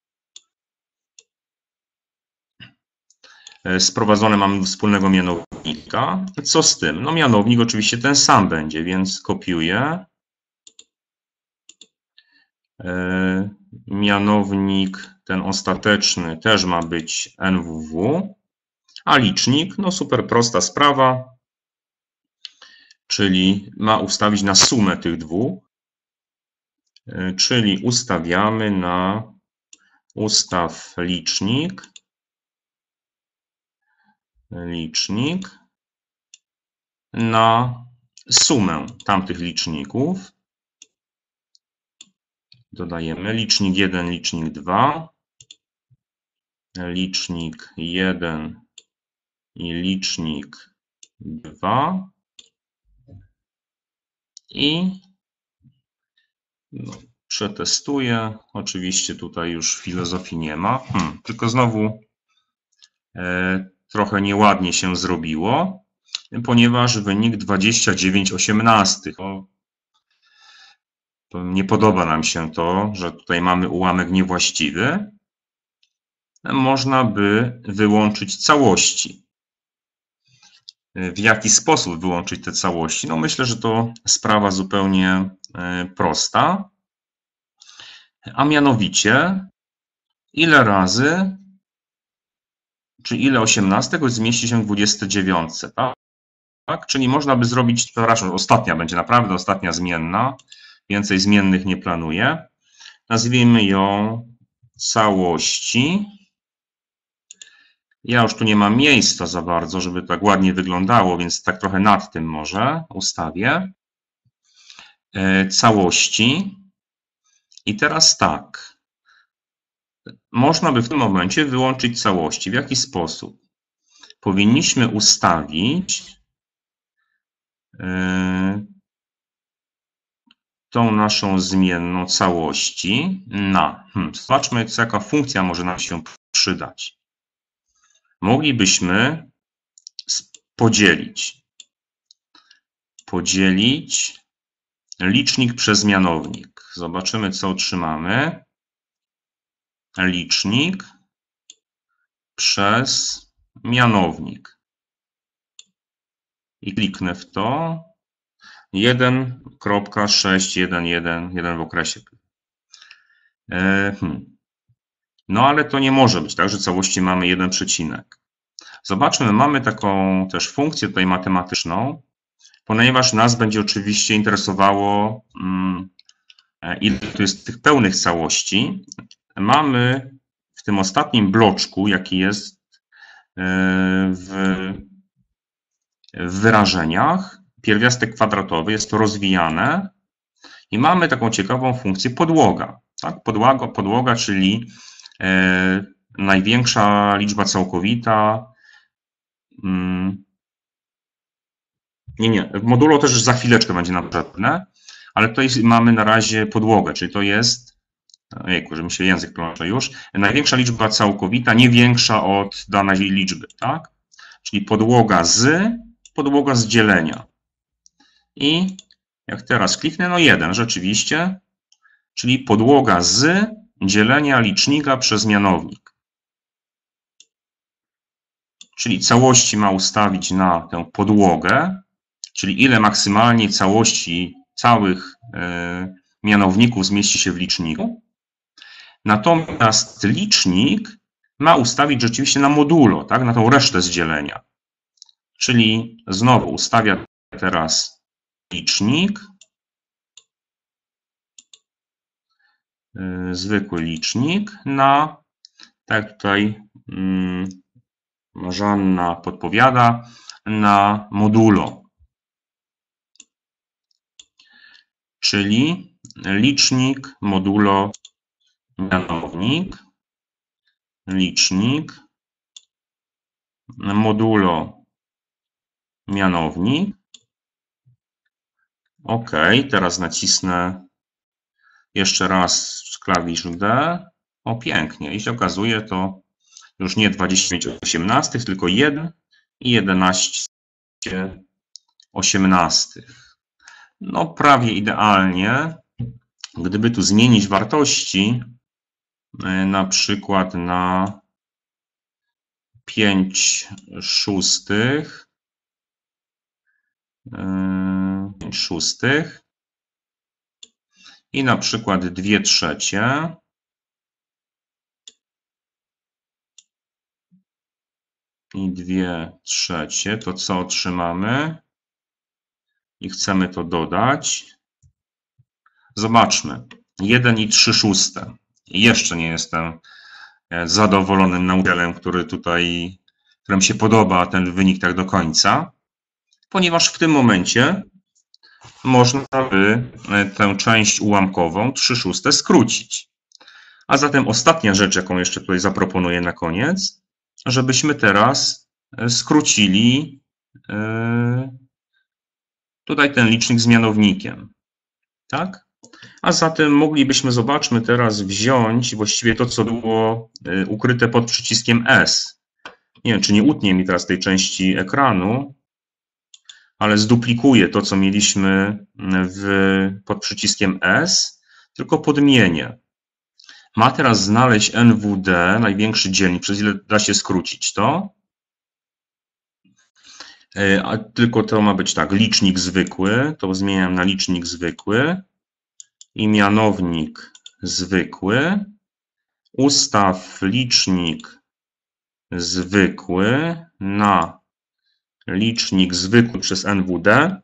Sprowadzone mamy do wspólnego mianownika. Co z tym? No mianownik oczywiście ten sam będzie, więc kopiuję. Mianownik ten ostateczny też ma być N W W, a licznik, no super prosta sprawa, czyli ma ustawić na sumę tych dwóch, czyli ustawiamy na ustaw licznik, licznik na sumę tamtych liczników. Dodajemy licznik jeden, licznik dwa, licznik jeden i licznik dwa i no, przetestuję. Oczywiście tutaj już filozofii nie ma, hmm, tylko znowu e, trochę nieładnie się zrobiło, ponieważ wynik dwadzieścia dziewięć osiemnastych. To, to nie podoba nam się to, że tutaj mamy ułamek niewłaściwy. Można by wyłączyć całości. W jaki sposób wyłączyć te całości? No myślę, że to sprawa zupełnie prosta. A mianowicie, ile razy, czy ile osiemnastek zmieści się w dwudziestej dziewiątce, tak? Tak? Czyli można by zrobić, przepraszam, ostatnia będzie naprawdę ostatnia zmienna, więcej zmiennych nie planuję. Nazwijmy ją całości. Ja już tu nie mam miejsca za bardzo, żeby tak ładnie wyglądało, więc tak trochę nad tym może ustawię. Całości. I teraz tak. Można by w tym momencie wyłączyć całości. W jaki sposób? Powinniśmy ustawić tą naszą zmienną całości na. Hmm, zobaczmy, co, jaka funkcja może nam się przydać. Moglibyśmy podzielić. Podzielić licznik przez mianownik. Zobaczymy, co otrzymamy. Licznik przez mianownik. I kliknę w to. jeden kropka sześć jeden jeden jeden w okresie. Hmm. No ale to nie może być tak, że całości mamy jeden przecinek. Zobaczmy, mamy taką też funkcję tutaj matematyczną, ponieważ nas będzie oczywiście interesowało, ile tu jest tych pełnych całości. Mamy w tym ostatnim bloczku, jaki jest w, w wyrażeniach, pierwiastek kwadratowy, jest to rozwijane i mamy taką ciekawą funkcję podłoga. Tak? Podłoga, podłoga, czyli e, największa liczba całkowita. Hmm. Nie, nie, w modulo też za chwileczkę będzie nam potrzebne, ale tutaj mamy na razie podłogę, czyli to jest, jejku, że mi się język plącze już, największa liczba całkowita, nie większa od danej liczby, tak? Czyli podłoga z, podłoga z dzielenia. I jak teraz kliknę, no jeden rzeczywiście, czyli podłoga z dzielenia licznika przez mianownik. Czyli całości ma ustawić na tę podłogę, czyli ile maksymalnie całości całych y, mianowników zmieści się w liczniku. Natomiast licznik ma ustawić rzeczywiście na modulo, tak, na tą resztę z dzielenia. Czyli znowu ustawia teraz licznik, y, zwykły licznik na, tak jak tutaj y, Żanna podpowiada, na modulo. Czyli licznik, modulo, mianownik, licznik, modulo, mianownik. OK, teraz nacisnę jeszcze raz klawisz D. O, pięknie. I się okazuje, to już nie dwadzieścia dziewięć osiemnastych, tylko jeden i jedenaście osiemnastych. No prawie idealnie. Gdyby tu zmienić wartości, na przykład na pięć szóstych, pięć szóstych i na przykład dwie trzecie, i dwie trzecie, to co otrzymamy? I chcemy to dodać. Zobaczmy. jeden i trzy szóste. Jeszcze nie jestem zadowolonym nauczycielem, który tutaj, którym się podoba ten wynik tak do końca, ponieważ w tym momencie można by tę część ułamkową trzy szóste skrócić. A zatem ostatnia rzecz, jaką jeszcze tutaj zaproponuję na koniec, żebyśmy teraz skrócili tutaj ten licznik z mianownikiem. Tak? A zatem moglibyśmy, zobaczmy teraz, wziąć właściwie to, co było ukryte pod przyciskiem S. Nie wiem, czy nie utnie mi teraz tej części ekranu, ale zduplikuję to, co mieliśmy w, pod przyciskiem S, tylko podmienię. Ma teraz znaleźć N W D, największy dzielnik, przez ile da się skrócić to. A tylko to ma być tak, licznik zwykły, to zmieniam na licznik zwykły i mianownik zwykły. Ustaw licznik zwykły na licznik zwykły przez N W D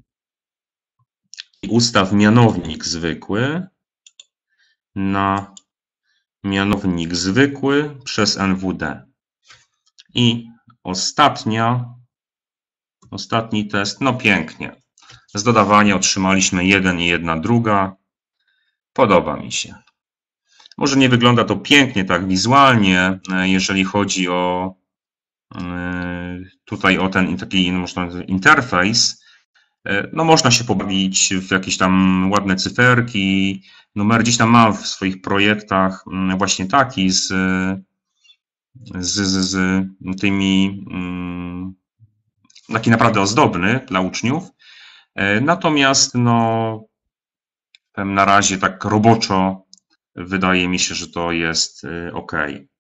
i ustaw mianownik zwykły na mianownik zwykły przez N W D. I ostatnia, ostatni test, no pięknie. Z dodawania otrzymaliśmy jeden i jedna druga. Podoba mi się. Może nie wygląda to pięknie tak wizualnie, jeżeli chodzi o tutaj o ten taki interfejs. No można się pobawić w jakieś tam ładne cyferki, numer gdzieś tam mam w swoich projektach właśnie taki z, z, z, z tymi, taki naprawdę ozdobny dla uczniów. Natomiast no na razie tak roboczo wydaje mi się, że to jest ok.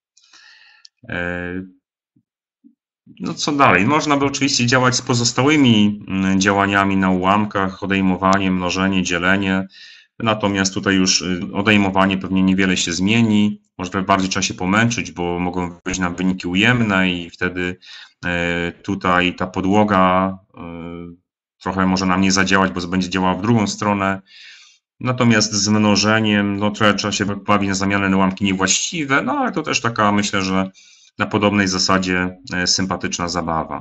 No co dalej? Można by oczywiście działać z pozostałymi działaniami na ułamkach, odejmowanie, mnożenie, dzielenie. Natomiast tutaj już odejmowanie pewnie niewiele się zmieni. Może bardziej trzeba się pomęczyć, bo mogą wyjść nam wyniki ujemne i wtedy tutaj ta podłoga trochę może nam nie zadziałać, bo będzie działała w drugą stronę. Natomiast z mnożeniem, no trzeba się bawić na zamianę na ułamki niewłaściwe, no ale to też taka, myślę, że na podobnej zasadzie sympatyczna zabawa.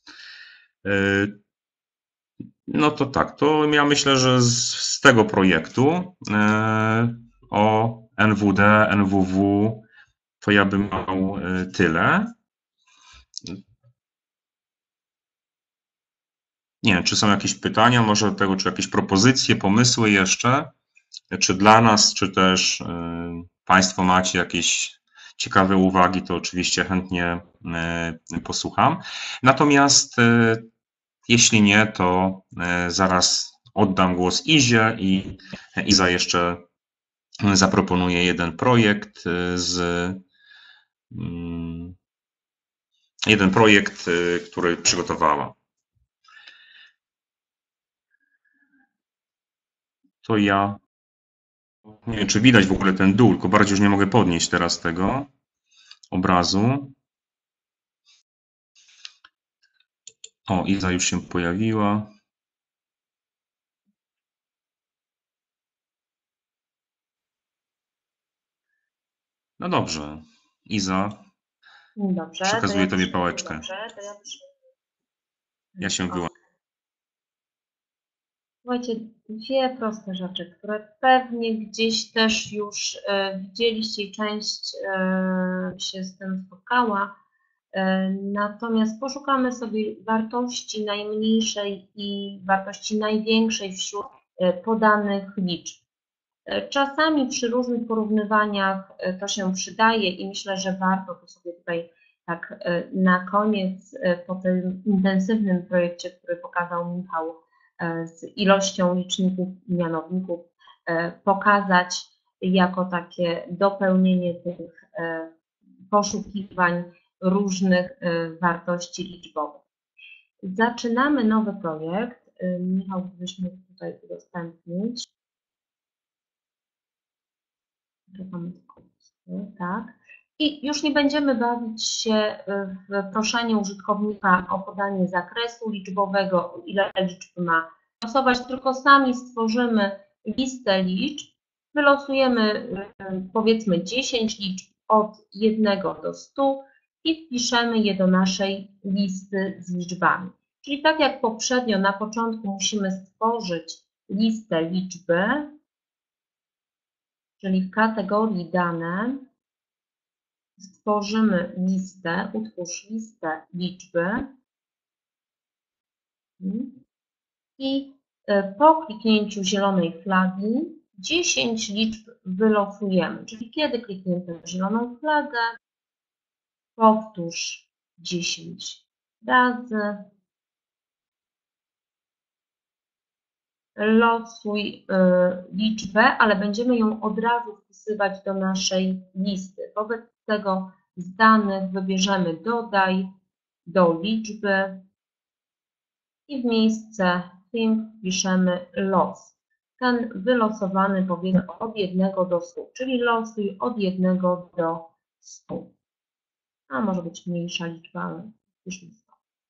No to tak, to ja myślę, że z, z tego projektu o N W D, N W W to ja bym miał tyle. Nie wiem, czy są jakieś pytania, może do tego, czy jakieś propozycje, pomysły jeszcze, czy dla nas, czy też Państwo macie jakieś ciekawe uwagi, to oczywiście chętnie posłucham. Natomiast jeśli nie, to zaraz oddam głos Izie i Iza jeszcze zaproponuje jeden projekt z jeden projekt, który przygotowała. To ja nie wiem, czy widać w ogóle ten dół, tylko bardziej już nie mogę podnieść teraz tego obrazu. O, Iza już się pojawiła. No dobrze, Iza, dobrze, przekazuję to ja Tobie przy... pałeczkę. Dobrze, to ja, przy... ja się wyłączę. Słuchajcie, dwie proste rzeczy, które pewnie gdzieś też już e, widzieliście i część e, się z tym spotkała. E, natomiast poszukamy sobie wartości najmniejszej i wartości największej wśród e, podanych liczb. E, czasami przy różnych porównywaniach e, to się przydaje i myślę, że warto to sobie tutaj tak e, na koniec e, po tym intensywnym projekcie, który pokazał Michał, z ilością liczników i mianowników pokazać jako takie dopełnienie tych poszukiwań różnych wartości liczbowych. Zaczynamy nowy projekt. Michał, gdybyś mógł tutaj udostępnić. Tak. I już nie będziemy bawić się w proszenie użytkownika o podanie zakresu liczbowego, ile liczb ma stosować, tylko sami stworzymy listę liczb Wylosujemy y, powiedzmy dziesięć liczb od jednego do stu i wpiszemy je do naszej listy z liczbami. Czyli tak jak poprzednio, na początku musimy stworzyć listę liczby, czyli w kategorii dane stworzymy listę, utwórz listę liczby i po kliknięciu zielonej flagi dziesięć liczb wylosujemy. Czyli kiedy klikniemy w zieloną flagę, powtórz dziesięć razy, losuj y, liczbę, ale będziemy ją od razu wpisywać do naszej listy. Wobec tego z danych wybierzemy dodaj do liczby i w miejsce think piszemy los. Ten wylosowany powiedzmy od jednego do stu, czyli losuj od jednego do stu. A może być mniejsza liczba, ale piszmy sto.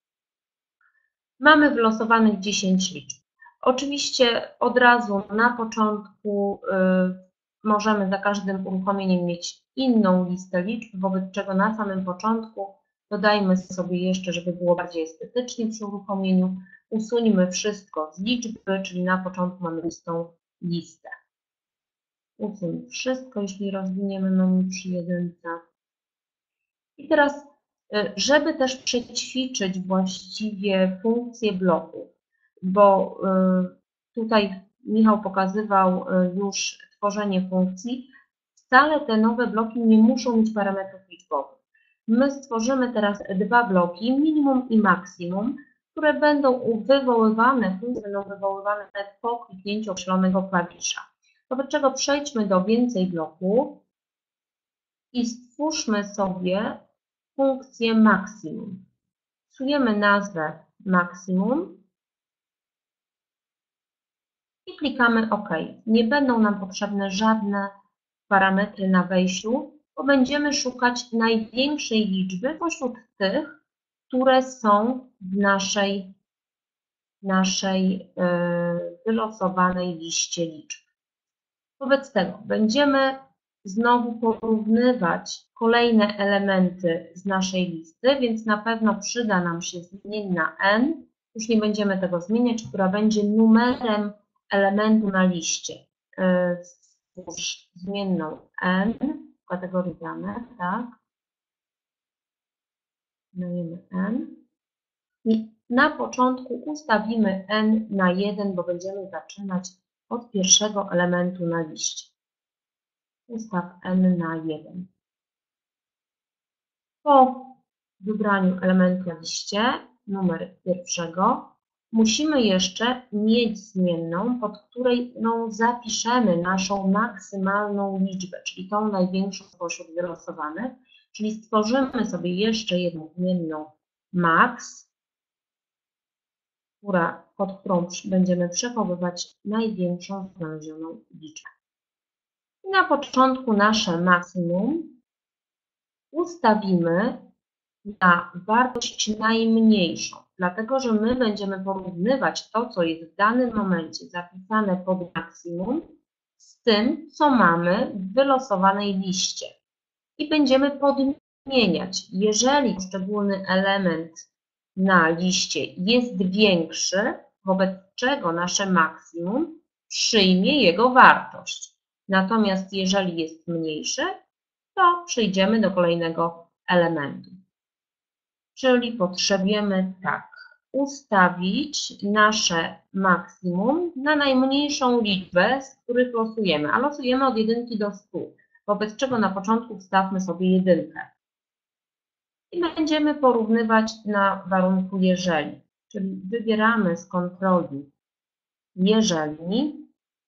Mamy wylosowanych dziesięć liczb. Oczywiście od razu na początku y, możemy za każdym uruchomieniem mieć inną listę liczb, wobec czego na samym początku dodajmy sobie jeszcze, żeby było bardziej estetycznie przy uruchomieniu, usuńmy wszystko z liczby, czyli na początku mamy pustą listę. Usuń wszystko, jeśli rozwiniemy menu przy jedynce. I teraz, żeby też przećwiczyć właściwie funkcję bloków, bo tutaj Michał pokazywał już tworzenie funkcji, wcale te nowe bloki nie muszą mieć parametrów liczbowych. My stworzymy teraz dwa bloki, minimum i maksimum, które będą wywoływane, funkcje będą wywoływane po kliknięciu określonego klawisza. Wobec czego przejdźmy do więcej bloków i stwórzmy sobie funkcję maksimum. Wpisujemy nazwę maksimum i klikamy OK. Nie będą nam potrzebne żadne parametry na wejściu, bo będziemy szukać największej liczby pośród tych, które są w naszej, naszej yy, wylosowanej liście liczb. Wobec tego będziemy znowu porównywać kolejne elementy z naszej listy, więc na pewno przyda nam się zmienna n, już nie będziemy tego zmieniać, która będzie numerem elementu na liście. Stwórz zmienną n w kategorii danych, tak. Dajemy n. I na początku ustawimy n na jeden, bo będziemy zaczynać od pierwszego elementu na liście. Ustaw n na jeden. Po wybraniu elementu na liście, numer pierwszego, musimy jeszcze mieć zmienną, pod której no, zapiszemy naszą maksymalną liczbę, czyli tą największą spośród wylosowanych, czyli stworzymy sobie jeszcze jedną zmienną max, która, pod którą będziemy przechowywać największą znalezioną liczbę. I na początku nasze maksimum ustawimy na wartość najmniejszą, dlatego że my będziemy porównywać to, co jest w danym momencie zapisane pod maksimum, z tym, co mamy w wylosowanej liście. I będziemy podmieniać. Jeżeli poszczególny element na liście jest większy, wobec czego nasze maksimum przyjmie jego wartość. Natomiast jeżeli jest mniejszy, to przejdziemy do kolejnego elementu. Czyli potrzebujemy tak ustawić nasze maksimum na najmniejszą liczbę, z których losujemy, a losujemy od jedynki do stu, wobec czego na początku wstawmy sobie jedynkę. I będziemy porównywać na warunku jeżeli, czyli wybieramy z kontroli jeżeli.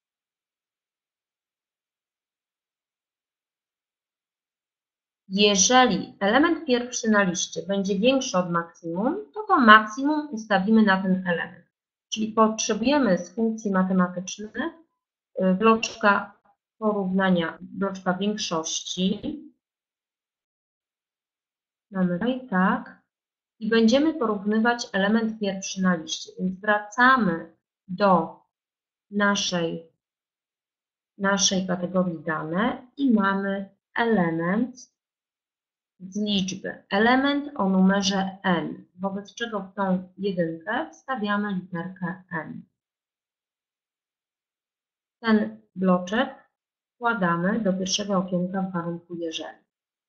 Jeżeli element pierwszy na liście będzie większy od maksimum, to to maksimum ustawimy na ten element. Czyli potrzebujemy z funkcji matematycznych bloczka porównania, bloczka większości. Mamy tutaj tak. I będziemy porównywać element pierwszy na liście. Więc wracamy do naszej naszej kategorii dane i mamy element z liczby. Element o numerze n, wobec czego w tą jedynkę wstawiamy literkę n. Ten bloczek wkładamy do pierwszego okienka w warunku jeżeli.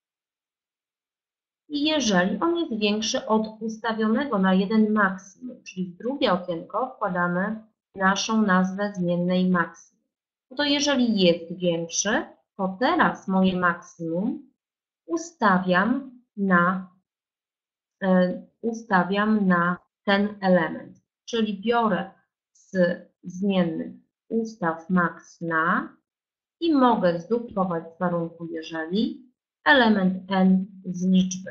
I jeżeli on jest większy od ustawionego na jeden maksimum, czyli w drugie okienko wkładamy naszą nazwę zmiennej maksimum. No to jeżeli jest większy, to teraz moje maksimum ustawiam na, y, ustawiam na ten element. Czyli biorę z zmiennych ustaw max na i mogę zduplikować w warunku jeżeli element n z liczby.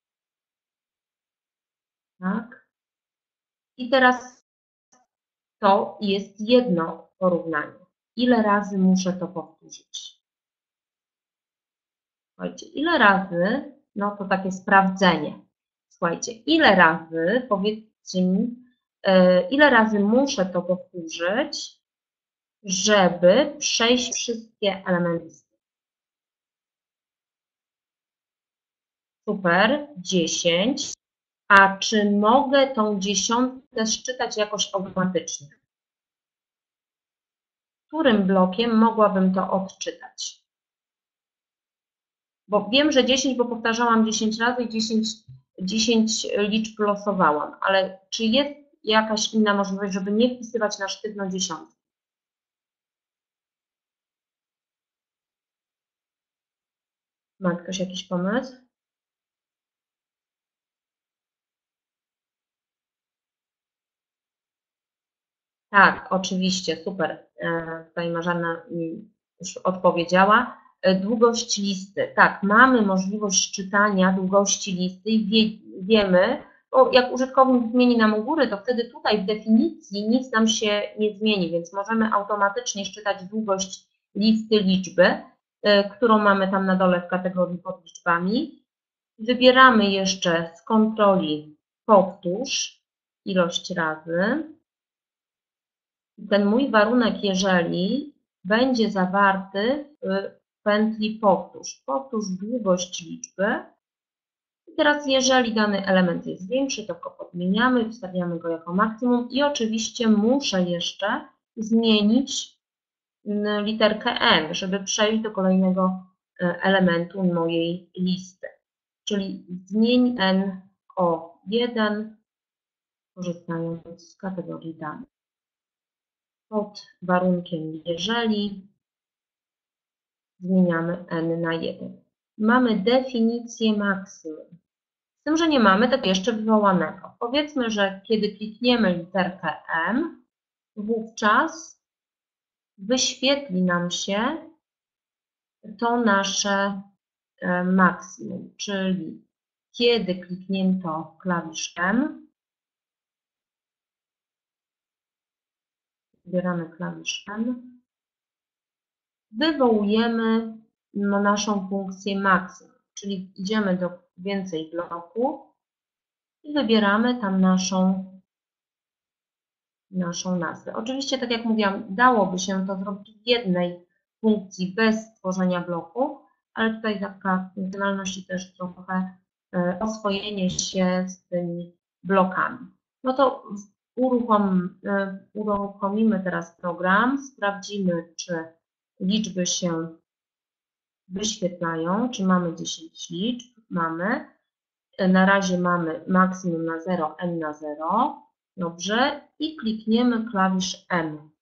Tak? I teraz to jest jedno porównanie. Ile razy muszę to powtórzyć? Słuchajcie, ile razy, no to takie sprawdzenie. Słuchajcie, ile razy, powiedzcie mi, ile razy muszę to powtórzyć, żeby przejść wszystkie elementy. Super, dziesięć. A czy mogę tą dziesiątkę szczytać jakoś automatycznie? Którym blokiem mogłabym to odczytać? Bo wiem, że dziesięć, bo powtarzałam dziesięć razy i dziesięć, dziesięć liczb losowałam, ale czy jest jakaś inna możliwość, żeby nie wpisywać na sztywno dziesiątki? Ma ktoś jakiś pomysł? Tak, oczywiście, super. Tutaj Marzena już odpowiedziała. Długość listy. Tak, mamy możliwość czytania długości listy i wie, wiemy, bo jak użytkownik zmieni nam u góry, to wtedy tutaj w definicji nic nam się nie zmieni, więc możemy automatycznie szczytać długość listy liczby, którą mamy tam na dole w kategorii pod liczbami. Wybieramy jeszcze z kontroli powtórz ilość razy. Ten mój warunek, jeżeli będzie zawarty w pętli powtórz. Powtórz długość liczby. I teraz, jeżeli dany element jest większy, to go podmieniamy, wstawiamy go jako maksimum i oczywiście muszę jeszcze zmienić literkę n, żeby przejść do kolejnego elementu mojej listy. Czyli zmień n o jeden, korzystając z kategorii danych. Pod warunkiem jeżeli zmieniamy n na jeden. Mamy definicję maksimum. Z tym, że nie mamy tego jeszcze wywołanego. Powiedzmy, że kiedy klikniemy literkę m, wówczas wyświetli nam się to nasze maksimum, czyli kiedy kliknięto klawisz M, wybieramy klawisz M, wywołujemy naszą funkcję maksimum, czyli idziemy do więcej bloku i wybieramy tam naszą, naszą nazwę. Oczywiście, tak jak mówiłam, dałoby się to zrobić w jednej funkcji bez stworzenia bloku, ale tutaj taka funkcjonalność i też trochę oswojenie się z tymi blokami. No to uruchom, uruchomimy teraz program, sprawdzimy, czy liczby się wyświetlają, czy mamy dziesięć liczb, mamy. Na razie mamy maksimum na zero, n na zero, dobrze, i klikniemy klawisz M.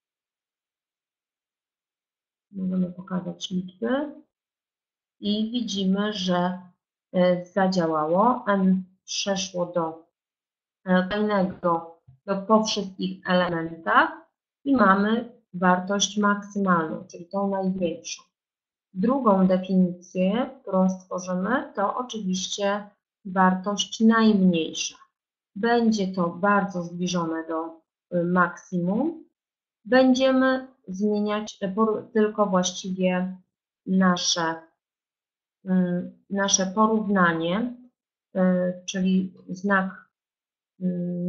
Możemy pokazać liczby i widzimy, że zadziałało, n przeszło do kolejnego, do, po wszystkich elementach i mamy wartość maksymalną, czyli tą największą. Drugą definicję, którą stworzymy, to oczywiście wartość najmniejsza. Będzie to bardzo zbliżone do maksimum. Będziemy zmieniać tylko właściwie nasze, nasze porównanie, czyli znak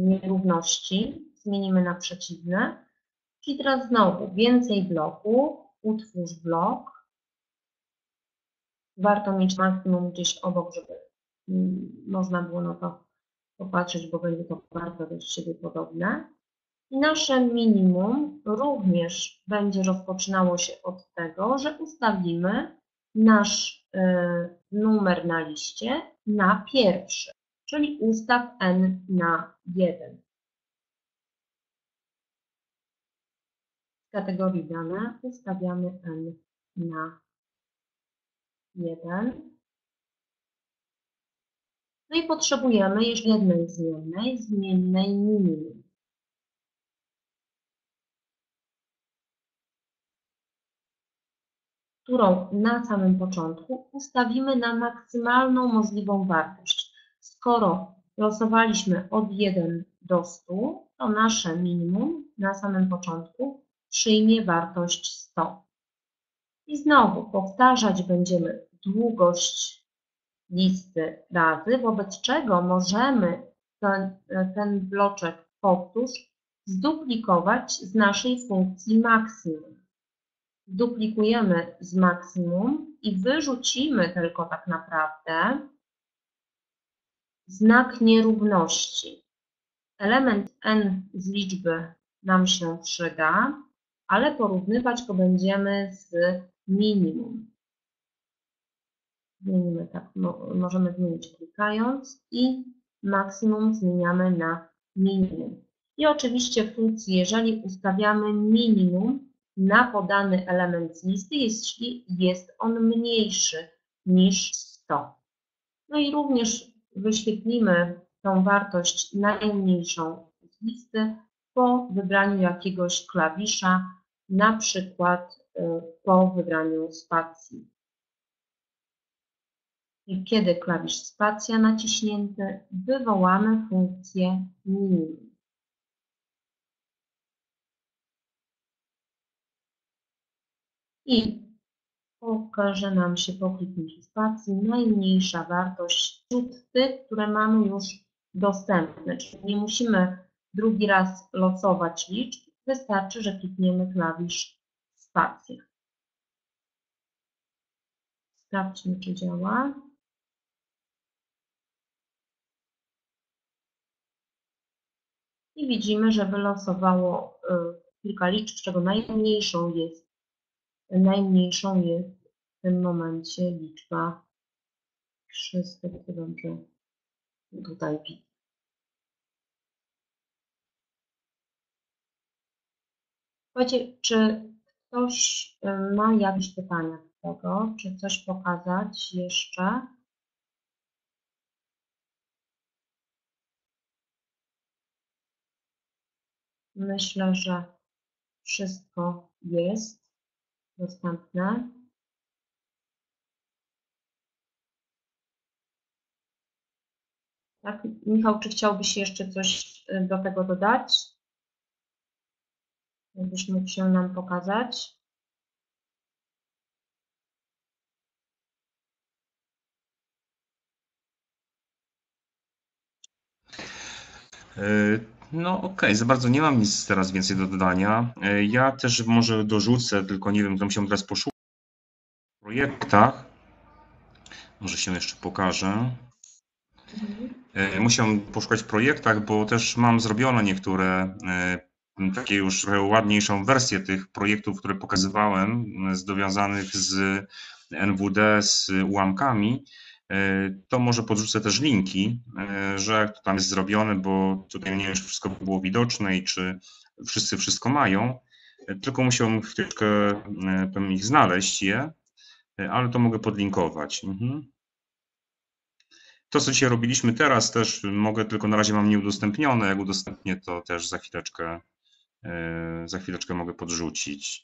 nierówności zmienimy na przeciwne. Czyli teraz znowu więcej bloku, utwórz blok. Warto mieć maksimum gdzieś obok, żeby można było na to popatrzeć, bo będzie to bardzo do siebie podobne. I nasze minimum również będzie rozpoczynało się od tego, że ustawimy nasz y, numer na liście na pierwszy, czyli ustaw n na jeden. W kategorii dane ustawiamy n na jeden. No i potrzebujemy jeszcze jednej zmiennej, zmiennej minimum. Którą na samym początku ustawimy na maksymalną możliwą wartość. Skoro losowaliśmy od jeden do stu, to nasze minimum na samym początku przyjmie wartość sto. I znowu powtarzać będziemy długość listy razy, wobec czego możemy ten, ten bloczek powtórz zduplikować z naszej funkcji maksimum. Duplikujemy z maksimum i wyrzucimy tylko tak naprawdę znak nierówności. Element n z liczby nam się przyda, ale porównywać go będziemy z minimum. Zmienimy tak, możemy zmienić klikając i maksimum zmieniamy na minimum. I oczywiście w funkcji, jeżeli ustawiamy minimum na podany element z listy, jeśli jest on mniejszy niż sto. No i również wyświetlimy tą wartość najmniejszą z listy po wybraniu jakiegoś klawisza, na przykład po wybraniu spacji. I kiedy klawisz spacja naciśnięty, wywołamy funkcję minimum. I pokaże nam się po kliknięciu spacji najmniejsza wartość wśród tych, które mamy już dostępne. Czyli nie musimy drugi raz losować liczb, wystarczy, że klikniemy klawisz spacja. Sprawdźmy, czy działa. I widzimy, że wylosowało kilka liczb, z czego najmniejszą jest, najmniejszą jest w tym momencie liczba trzysta, to dobrze tutaj widzę. Słuchajcie, czy ktoś ma jakieś pytania do tego? Czy coś pokazać jeszcze? Myślę, że wszystko jest dostępne. Tak, Michał, czy chciałbyś jeszcze coś do tego dodać? Jakbyś mógł się nam pokazać? No okej, okay. Za bardzo nie mam nic teraz więcej do dodania. Ja też może dorzucę, tylko nie wiem, to musiałem teraz poszukać w projektach. Może się jeszcze pokażę. Mhm. Musiałem poszukać w projektach, bo też mam zrobione niektóre takie już trochę ładniejszą wersję tych projektów, które pokazywałem, związanych z N W D, z ułamkami. To może podrzucę też linki, że jak to tam jest zrobione, bo tutaj nie wiem, czy wszystko było widoczne i czy wszyscy wszystko mają, tylko musiałem chwileczkę ich znaleźć je, ale to mogę podlinkować. Mhm. To, co dzisiaj robiliśmy teraz, też mogę, tylko na razie mam nieudostępnione. Jak udostępnię, to też za chwileczkę, za chwileczkę mogę podrzucić.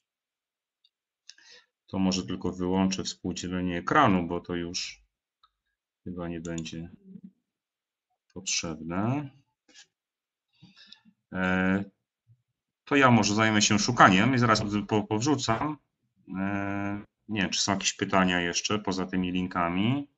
To może tylko wyłączę współdzielenie ekranu, bo to już chyba nie będzie potrzebne. To ja może zajmę się szukaniem i zaraz powrzucam. Nie wiem, czy są jakieś pytania jeszcze poza tymi linkami.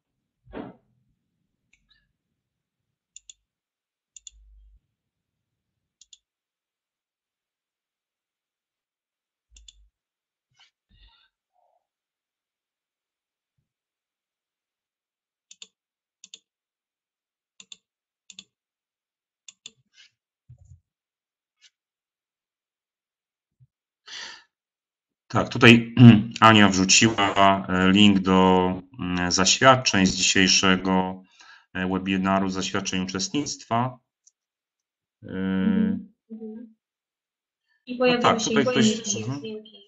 Tak, tutaj Ania wrzuciła link do zaświadczeń z dzisiejszego webinaru, zaświadczeń uczestnictwa. Mhm. I No pojawiły tak, się tutaj ktoś. linki. Mhm.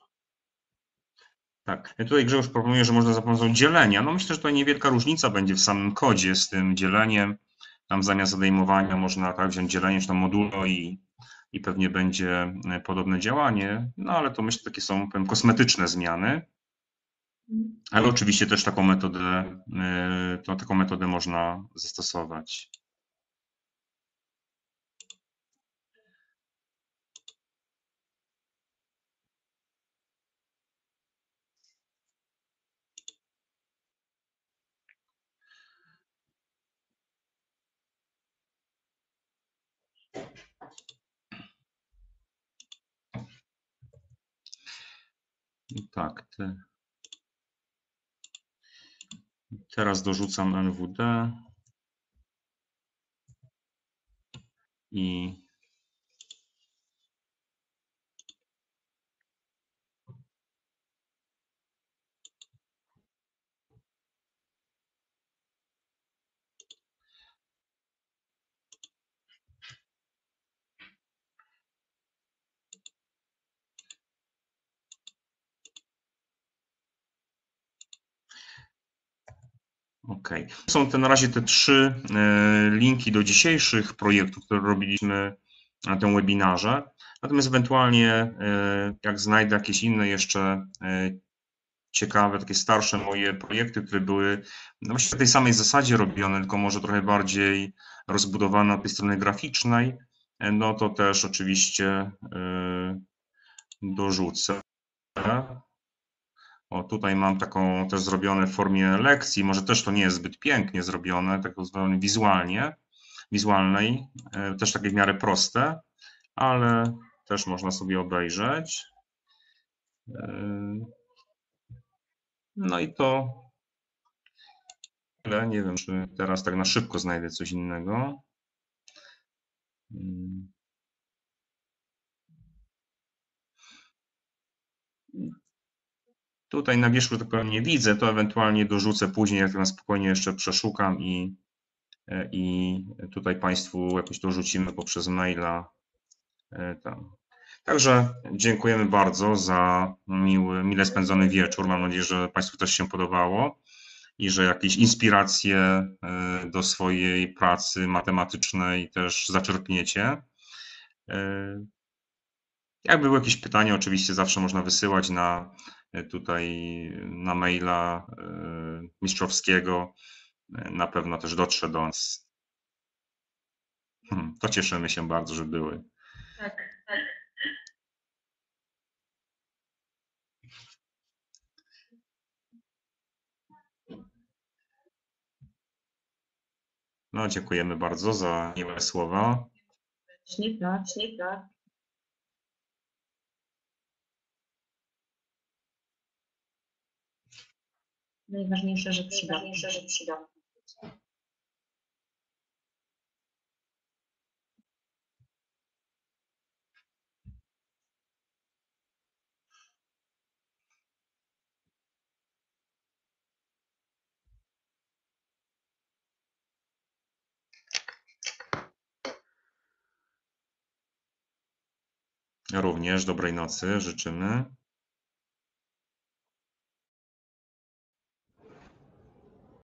Tak, tutaj Grzegorz proponuje, że można za pomocą dzielenia. No myślę, że tutaj niewielka różnica będzie w samym kodzie z tym dzieleniem. Tam zamiast odejmowania można tak wziąć dzielenie, czy tam modulo i, i pewnie będzie podobne działanie. No ale to myślę, takie są powiem, kosmetyczne zmiany. Ale oczywiście też taką metodę, to, taką metodę można zastosować. Tak, te, teraz dorzucam N W D i OK. Są te na razie te trzy linki do dzisiejszych projektów, które robiliśmy na tym webinarze. Natomiast ewentualnie jak znajdę jakieś inne jeszcze ciekawe, takie starsze moje projekty, które były no właściwie na tej samej zasadzie robione, tylko może trochę bardziej rozbudowane od tej strony graficznej, no to też oczywiście dorzucę. O, tutaj mam taką też zrobione w formie lekcji, może też to nie jest zbyt pięknie zrobione, tak zrobione wizualnie, wizualnej, też takie w miarę proste, ale też można sobie obejrzeć. No i to tyle. Nie wiem, czy teraz tak na szybko znajdę coś innego. Tutaj na wierzchu tak powiem nie widzę, to ewentualnie dorzucę później, jak na spokojnie jeszcze przeszukam i, i tutaj Państwu jakoś dorzucimy poprzez maila tam. Także dziękujemy bardzo za miły, mile spędzony wieczór. Mam nadzieję, że Państwu też się podobało i że jakieś inspiracje do swojej pracy matematycznej też zaczerpniecie. Jak były jakieś pytania, oczywiście zawsze można wysyłać na tutaj na maila mistrzowskiego. Na pewno też dotrze do nas. To cieszymy się bardzo, że były. Tak, tak. No, dziękujemy bardzo za miłe słowa. Nie tak, nie tak. Najważniejsze, że przyda. Najważniejsze, że przyda. Również dobrej nocy życzymy.